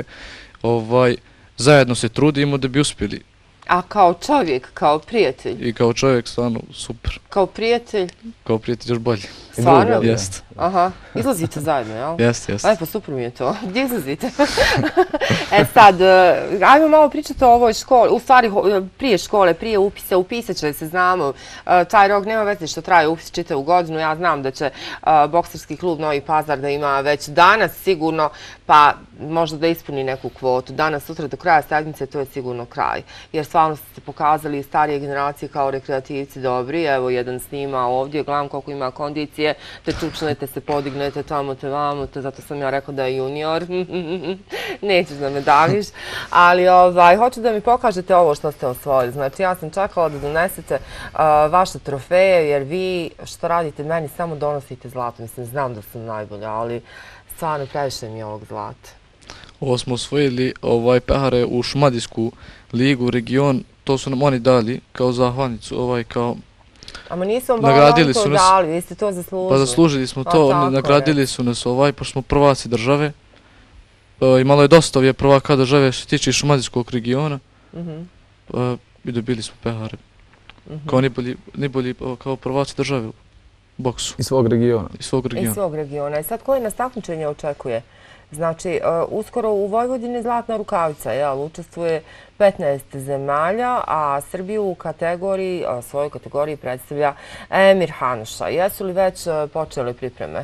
zajedno se trudimo da bi uspjeli. A kao čovjek, kao prijatelj? I kao čovjek stvarno super. Kao prijatelj? Kao prijatelj još bolje. Stvarno? Jest. Aha, izlazite zajedno, jel? Jest, jest. Aj, pa super mi je to. Gdje izlazite? Sad, ajmo malo pričati o ovoj školi, u stvari prije škole, prije upisa, upisat će se, znamo, taj rok nema veze što traje upis čitavu godinu, ja znam da će bokserski klub Novi Pazar da ima već danas sigurno, pa možda da ispuni neku kvotu. Danas, sutra do kraja sedmice to je sigurno kraj, jer stvarno ste pokazali starije generacije kao rekreativci dobri, evo jedan snima ovdje, gledam koliko ima kondicije, te čučnete se, podignete tamo te vamo, zato sam ja rekao da je junior, nećeš da me daviš, ali hoću da mi pokažete ovo što ste osvojili. Znači ja sam čekala da donesete vaše trofeje jer vi što radite meni samo donosite zlato, mislim znam da sam najbolja, ali stvarno previše mi je ovog zlata. Ovo smo osvojili pehare u Šumadijsku ligu, region, to su nam oni dali kao zahvalnicu, kao ama nisu vam oni to dali, vi ste to zaslužili. Pa zaslužili smo to, nagradili su nas pošto smo prvaci države. Imalo je dosta ovdje prvaka države što se tiče Šumadijskog regiona i dobili smo pehare. Kao najbolji kao prvaci države u boksu. I svog regiona. I svog regiona. I sad koje nas takmičenje očekuje? Znači, uskoro u Vojvodini zlatna rukavica, učestvuje 15 zemalja, a Srbiju u svojoj kategoriji predstavlja Emir Hanuša. Jesu li već počele pripreme?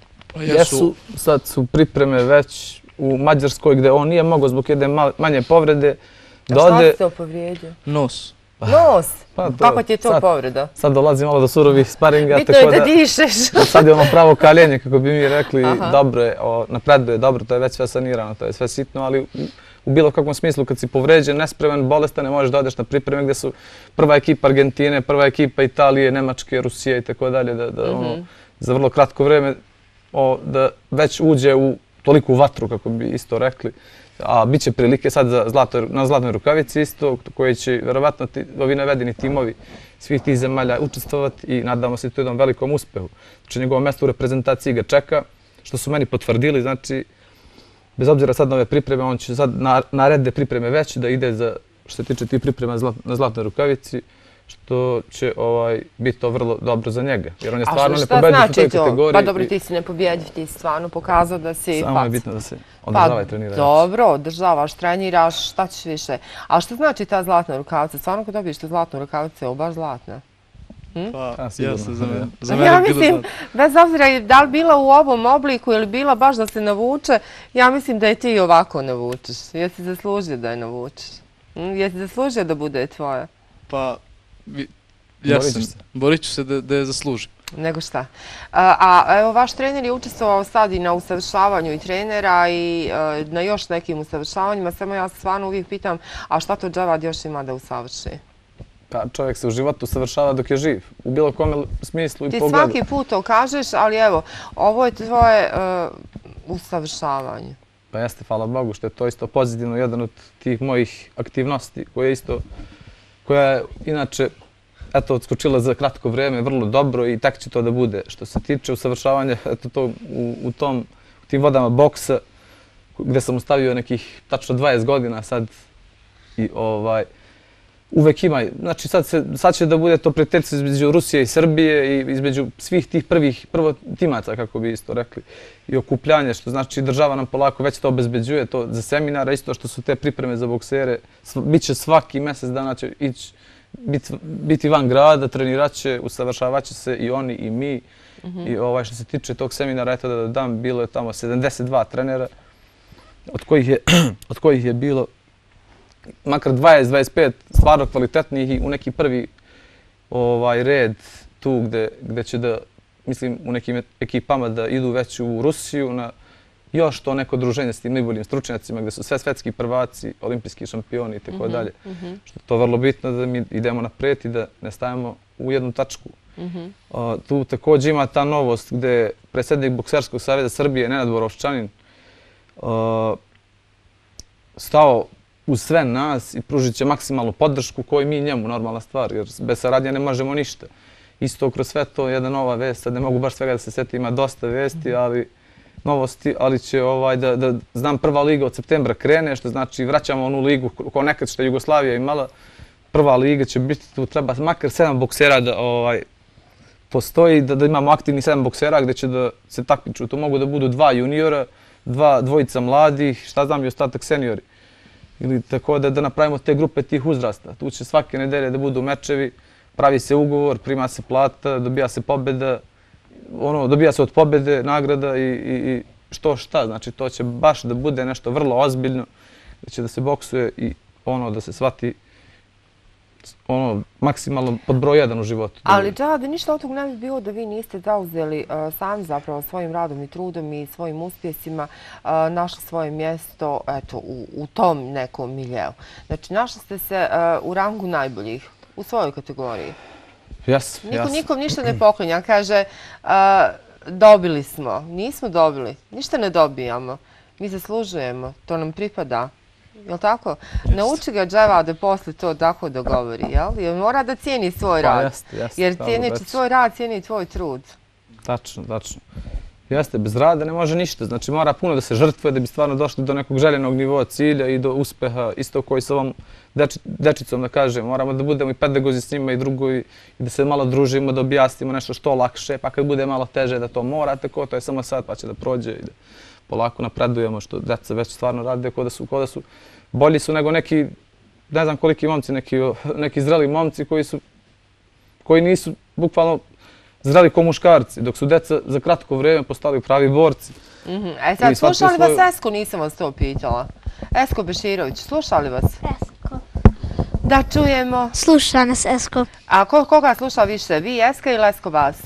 Jesu, sad su pripreme već u Mađarskoj gdje on nije mogao zbog jedne manje povrede. A šta ste povrijedio? Nos. Nos? Kako ti je to povreda? Sad dolazi malo do surovih sparinga. Bitno je da dišeš. Sad je ono pravo kaljenje, kako bi mi rekli, dobro je, napreduje dobro, to je već sve sanirano, to je sve sitno, ali u bilo kakvom smislu kad si povređen, nespreman, bolestan, ne možeš da odeš na pripreme gdje su prva ekipa Argentine, prva ekipa Italije, Nemačke, Rusije i tako dalje, da za vrlo kratko vrijeme da već uđe u toliku vatru, kako bi isto rekli. A bit će prilike sad na zlatnoj rukavici isto, koje će verovatno ovi navedeni timovi svih tih zemalja učestvovati i nadamo se to jednom velikom uspehu. Znači njegovo mjesto u reprezentaciji ga čeka, što su meni potvrdili, znači bez obzira sad na ove pripreme, on će sad naredne pripreme već da ide za što se tiče tih priprema na zlatnoj rukavici, što će biti to vrlo dobro za njega. Jer on je stvarno nepobediv u toj kategoriji. Pa dobro, ti si nepobediv, ti si stvarno pokazao da si samo je bitno da se održava i trenira. Dobro, održavaš, treniraš, šta ćeš više. A što znači ta zlatna rukavica? Stvarno kad dobiješ tu zlatnu rukavicu, je ovo baš zlatna? Pa, jasno, za mene je bilo zlatno. Bez obzira da li bila u ovom obliku ili bila baš da se navuče, ja mislim da je ti ovako navučeš. Jesi zaslužio da je navučeš? Jesi zaslužio da bude tvoja? Pa, jasno, borit ću se da je zaslužim. Nego šta. A evo, vaš trener je učestvovao sad i na usavršavanju i trenera i na još nekim usavršavanjima, samo ja se stvarno uvijek pitam, a šta to Dževad još ima da usavrši? Pa čovjek se u životu usavršava dok je živ, u bilo kome smislu i pogledu. Ti svaki put to kažeš, ali evo, ovo je tvoje usavršavanje. Pa jeste, hvala Bogu, što je to isto pozitivno, jedan od tih mojih aktivnosti koja je inače odskočila za kratko vrijeme, vrlo dobro i tak će to da bude. Što se tiče usavršavanja u tim vodama boksa, gde sam ostavio nekih tačno 20 godina sad i uvek ima, znači sad će da bude to prijateljstvo između Rusije i Srbije i između svih tih prvotimaca, kako bi isto rekli, i okupljanje, što znači država nam polako već to obezbeđuje, to za seminara, isto što su te pripreme za boksere, biće svaki mjesec dana će biti van grada, trenirat će, usavršavat će se i oni i mi. I što se tiče tog seminara, eto da dam, bilo je tamo 72 trenera, od kojih je bilo makar 20-25 stvarno kvalitetnih i u neki prvi red tu gde će da, mislim, u nekim ekipama da idu već u Rusiju na još to neko druženje s tim najboljim stručnjacima gde su sve svetski prvaci, olimpijski šampioni i tako dalje. Što je to vrlo bitno da mi idemo napred i da ne stavimo u jednu tačku. Tu također ima ta novost gde predsjednik Bokserskog saveza Srbije, Nenad Borovščanin, stao uz sve nas i pružit će maksimalnu podršku koju mi njemu, normalna stvar, jer bez saradnje ne možemo ništa. Isto kroz sve to jedna nova vest, sad ne mogu baš svega da se sjetim, ima dosta vesti, novosti, ali će da znam prva liga od septembra krene, što znači vraćamo onu ligu kao nekad što je Jugoslavija imala. Prva liga će biti, tu treba makar 7 boksera da postoji, da imamo aktivni 7 boksera gdje će da se takmiču. Tu mogu da budu 2 juniora, dvojica mladih, šta znam i ostatak seniori. Ili tako da napravimo te grupe tih uzrasta. Tu će svake nedelje da budu mečevi, pravi se ugovor, prima se plata, dobija se pobjeda, dobija se od pobjede nagrada i što šta. Znači to će baš da bude nešto vrlo ozbiljno, da će da se boksuje i da se shvati maksimalno pod broj 1 u životu. Ali da ništa od toga ne bi bilo da vi niste zauzeli sami zapravo svojim radom i trudom i svojim uspjesima našli svoje mjesto u tom nekom miljeu. Znači našli ste se u rangu najboljih u svojoj kategoriji. Nikom ništa ne poklinja. Kaže dobili smo, nismo dobili, ništa ne dobijamo. Mi zaslužujemo, to nam pripada. Jel' tako? Nauči ga Dževa da poslije to tako dogovori, jel? Jer mora da cijeni svoj rad. Jer cijeneći svoj rad, cijeni i tvoj trud. Tačno. Jeste, bez rada ne može ništa. Znači mora puno da se žrtvuje da bi stvarno došli do nekog željenog nivoa cilja i do uspeha. Isto koji sa ovom dečicom da kažem. Moramo da budemo i pedagozi s njima i drugo i da se malo družimo, da objasnimo nešto što lakše. Pa kad bude malo teže da to mora tako, to je samo sad pa će da prođe i da polako napredujemo što deca već stvarno rade kao da su bolji su nego neki, ne znam koliki momci, neki zreli momci koji nisu bukvalno zreli ko muškarci, dok su deca za kratko vrijeme postali pravi borci. Sad, slušali vas Esko, nisam vas to pitala. Esko Beširović, slušali vas? Esko. Da čujemo. Sluša nas Esko. A koga sluša više, vi Eska ili Esko vas?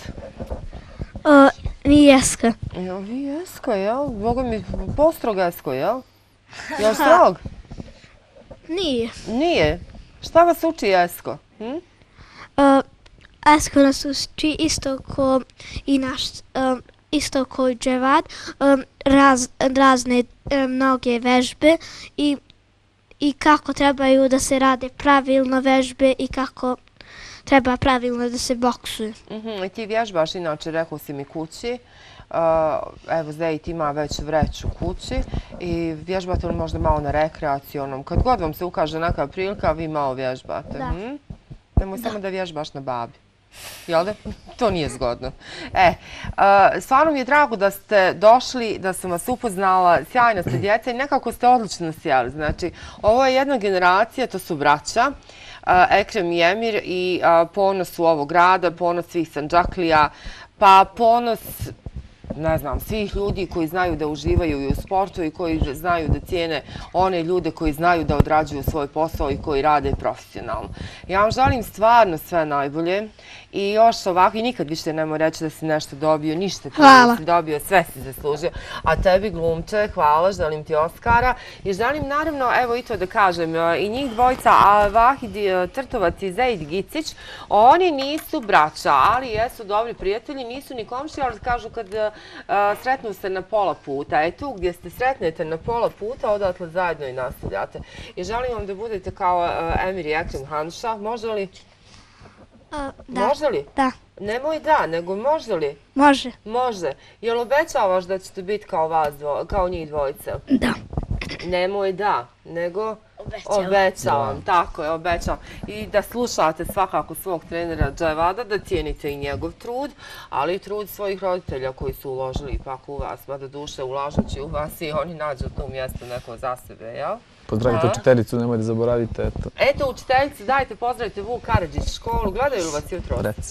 Vi Eska. Vi Eska, jel? Boga mi postrog Esko, jel? Jel strog? Nije. Nije? Šta vas uči Esko? Esko nas uči isto ko i Dževad, razne mnoge vežbe i kako trebaju da se rade pravilno vežbe i kako treba pravilno da se boksuje. I ti vježbaš, inače, rekao si mi kući. Evo, Zejt ima već vreću kući i vježbate li možda malo na rekreacionom. Kad god vam se ukaže neka prilika, vi malo vježbate. Nemoj samo da vježbaš na babi. Jel da? To nije zgodno. Stvarno mi je drago da ste došli, da sam vas upoznala, sjajna ste djeca i nekako ste odlično sjeli. Znači, ovo je jedna generacija, to su braća, Ekrem i Emir i ponos u ovog grada, ponos svih Sandžaklija, pa ponos, ne znam, svih ljudi koji znaju da uživaju i u sportu i koji znaju da cijene one ljude koji znaju da odrađuju svoj posao i koji rade profesionalno. Ja vam želim stvarno sve najbolje i još ovako, i nikad više nemoj reći da si nešto dobio, ništa ti nisi dobio, sve si zaslužio. A tebi, glumče, hvala, želim ti Oskara i želim naravno, evo i to da kažem, i njih dvojica, Vahid Trtovac i Zejt Gicić, oni nisu braća, ali jesu dobri prijatelji, nisu ni komšiji, ali kažu kad sretnu se na pola puta. Tu gdje se sretnete na pola puta, odatle zajedno i nastavljate. I želim vam da budete kao Emir i Ekrem Hanša. Može li? Da. Može li? Da. Nemoj da, nego može li? Može. Može. Jel obećavaš da ćete biti kao njih dvojica? Da. Nemoj da, nego obećavam. Tako je, obećavam. I da slušate svakako svog trenera Dževada, da cijenite i njegov trud, ali i trud svojih roditelja koji su uložili ipak u vas, mada duše ulažući u vas i oni nađu tu mjesto neko za sebe, jel? Pozdravite učiteljicu, nemoj da zaboravite, eto. Eto, učiteljicu, dajte, pozdravite Vuk Karadžić školu, gledaju li vas jutro? Reci.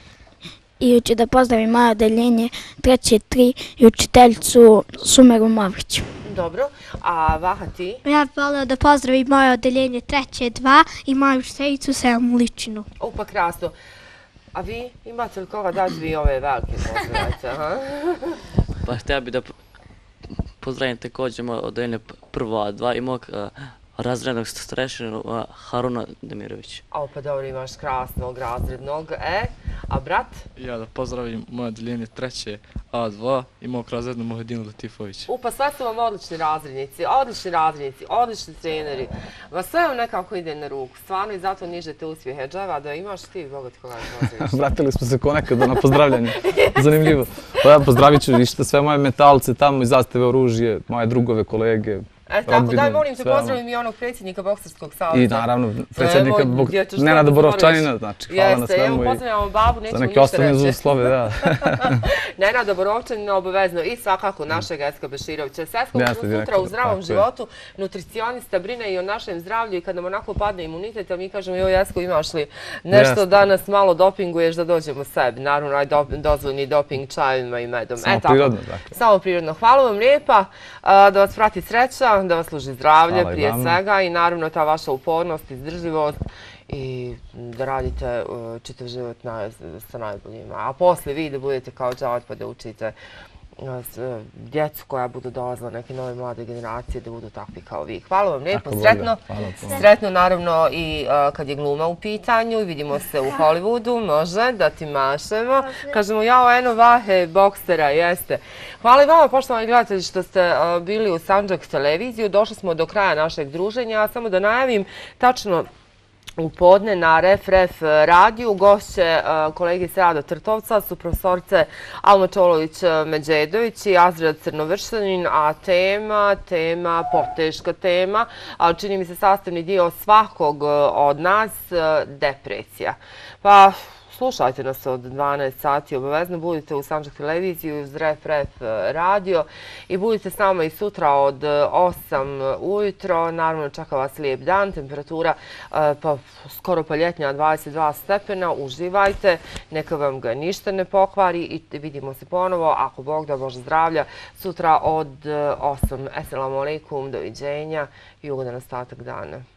I hoću da pozdravim moje odeljenje 3.3 i učiteljicu Sumeru Mavrić. Dobro, a Vaha ti? Ja bih volio da pozdravim moje odeljenje 3.2 i moju učiteljicu Selmu Ličinu. Pa krasno. A vi imate li koga dati vi ove velike pozdravite? Pa htio bih da pozdravim također moje odeljenje prvo A2 i mog razrednog starešinu Haruna Demirović. Pa dobro, imaš krasnog razrednog. A brat? Ja da pozdravim moje odeljenje 3. A2 i mog razrednog Mohedinu Latifović. Pa sve su vam odlični razrednici, odlični treneri. Vas sve vam nekako ide na ruku. Stvarno i zato nižete uspjehe. Dževa, da imaš ti bogat koga pozdraviš. Vratili smo se ko nekada na pozdravljanje. Zanimljivo. Pa ja pozdravit ću ništa sve moje metalce tamo iz Zastave oružje, moje drugove, kolege. Tako, daj molim te pozdravim i onog predsjednika Boksarskog saveza. I naravno, predsjednika Nenada Borovčanina, znači hvala na svemu. Pozdravljamo babu, nećemo ništa reći. Za neke osnovne uslove, da. Nenada Borovčanina obavezno i svakako našeg Eska Beširovića. Sesko sutra u zdravom životu, nutricionista brine i o našem zdravlju i kad nam onako padne imunitet, a mi kažemo joj Esko imaš li nešto danas malo dopinguješ da dođemo sebi. Naravno, aj dozvoljni doping čajima i medom. Samo prirodno, dakle. Samo prirodno. Hvala vam lijepa, da vas prati sreća, da vas služi zdravlje prije svega i naravno ta vaša upornost, izdržljivost i da radite čitav život sa najboljima. A poslije vi da budete kao džavat pa da učite djecu koja budu dolazila, neke nove mlade generacije da budu takvi kao vi. Hvala vam lijepo, sretno. Sretno naravno i kad je gluma u pitanju i vidimo se u Hollywoodu, može da ti mašemo. Kažemo jao eno Vahe, boksera, jeste. Hvala i vama poštovani gledatelji što ste bili u Sandžak televiziju. Došli smo do kraja našeg druženja. Samo da najavim tačno u podne na Ref radiju gošće kolege s Rada Trtovca su profesorice Alma Čolović-Međedović i Azrija Crnovršanin, a tema, poteška tema, ali čini mi se sastavni dio svakog od nas, depresija. Pa slušajte nas od 12 sati, obavezno budite u Sandžak televiziju uz Ref radio i budite s nama i sutra od 8 ujutro. Naravno čeka vas lijep dan, temperatura pa skoro pa ljetnja 22 stepena. Uživajte, neka vam ga ništa ne pokvari i vidimo se ponovo, ako Bog da, Bože zdravlja, sutra od 8. Assalamu alaikum, doviđenja i ugodan ostatak dana.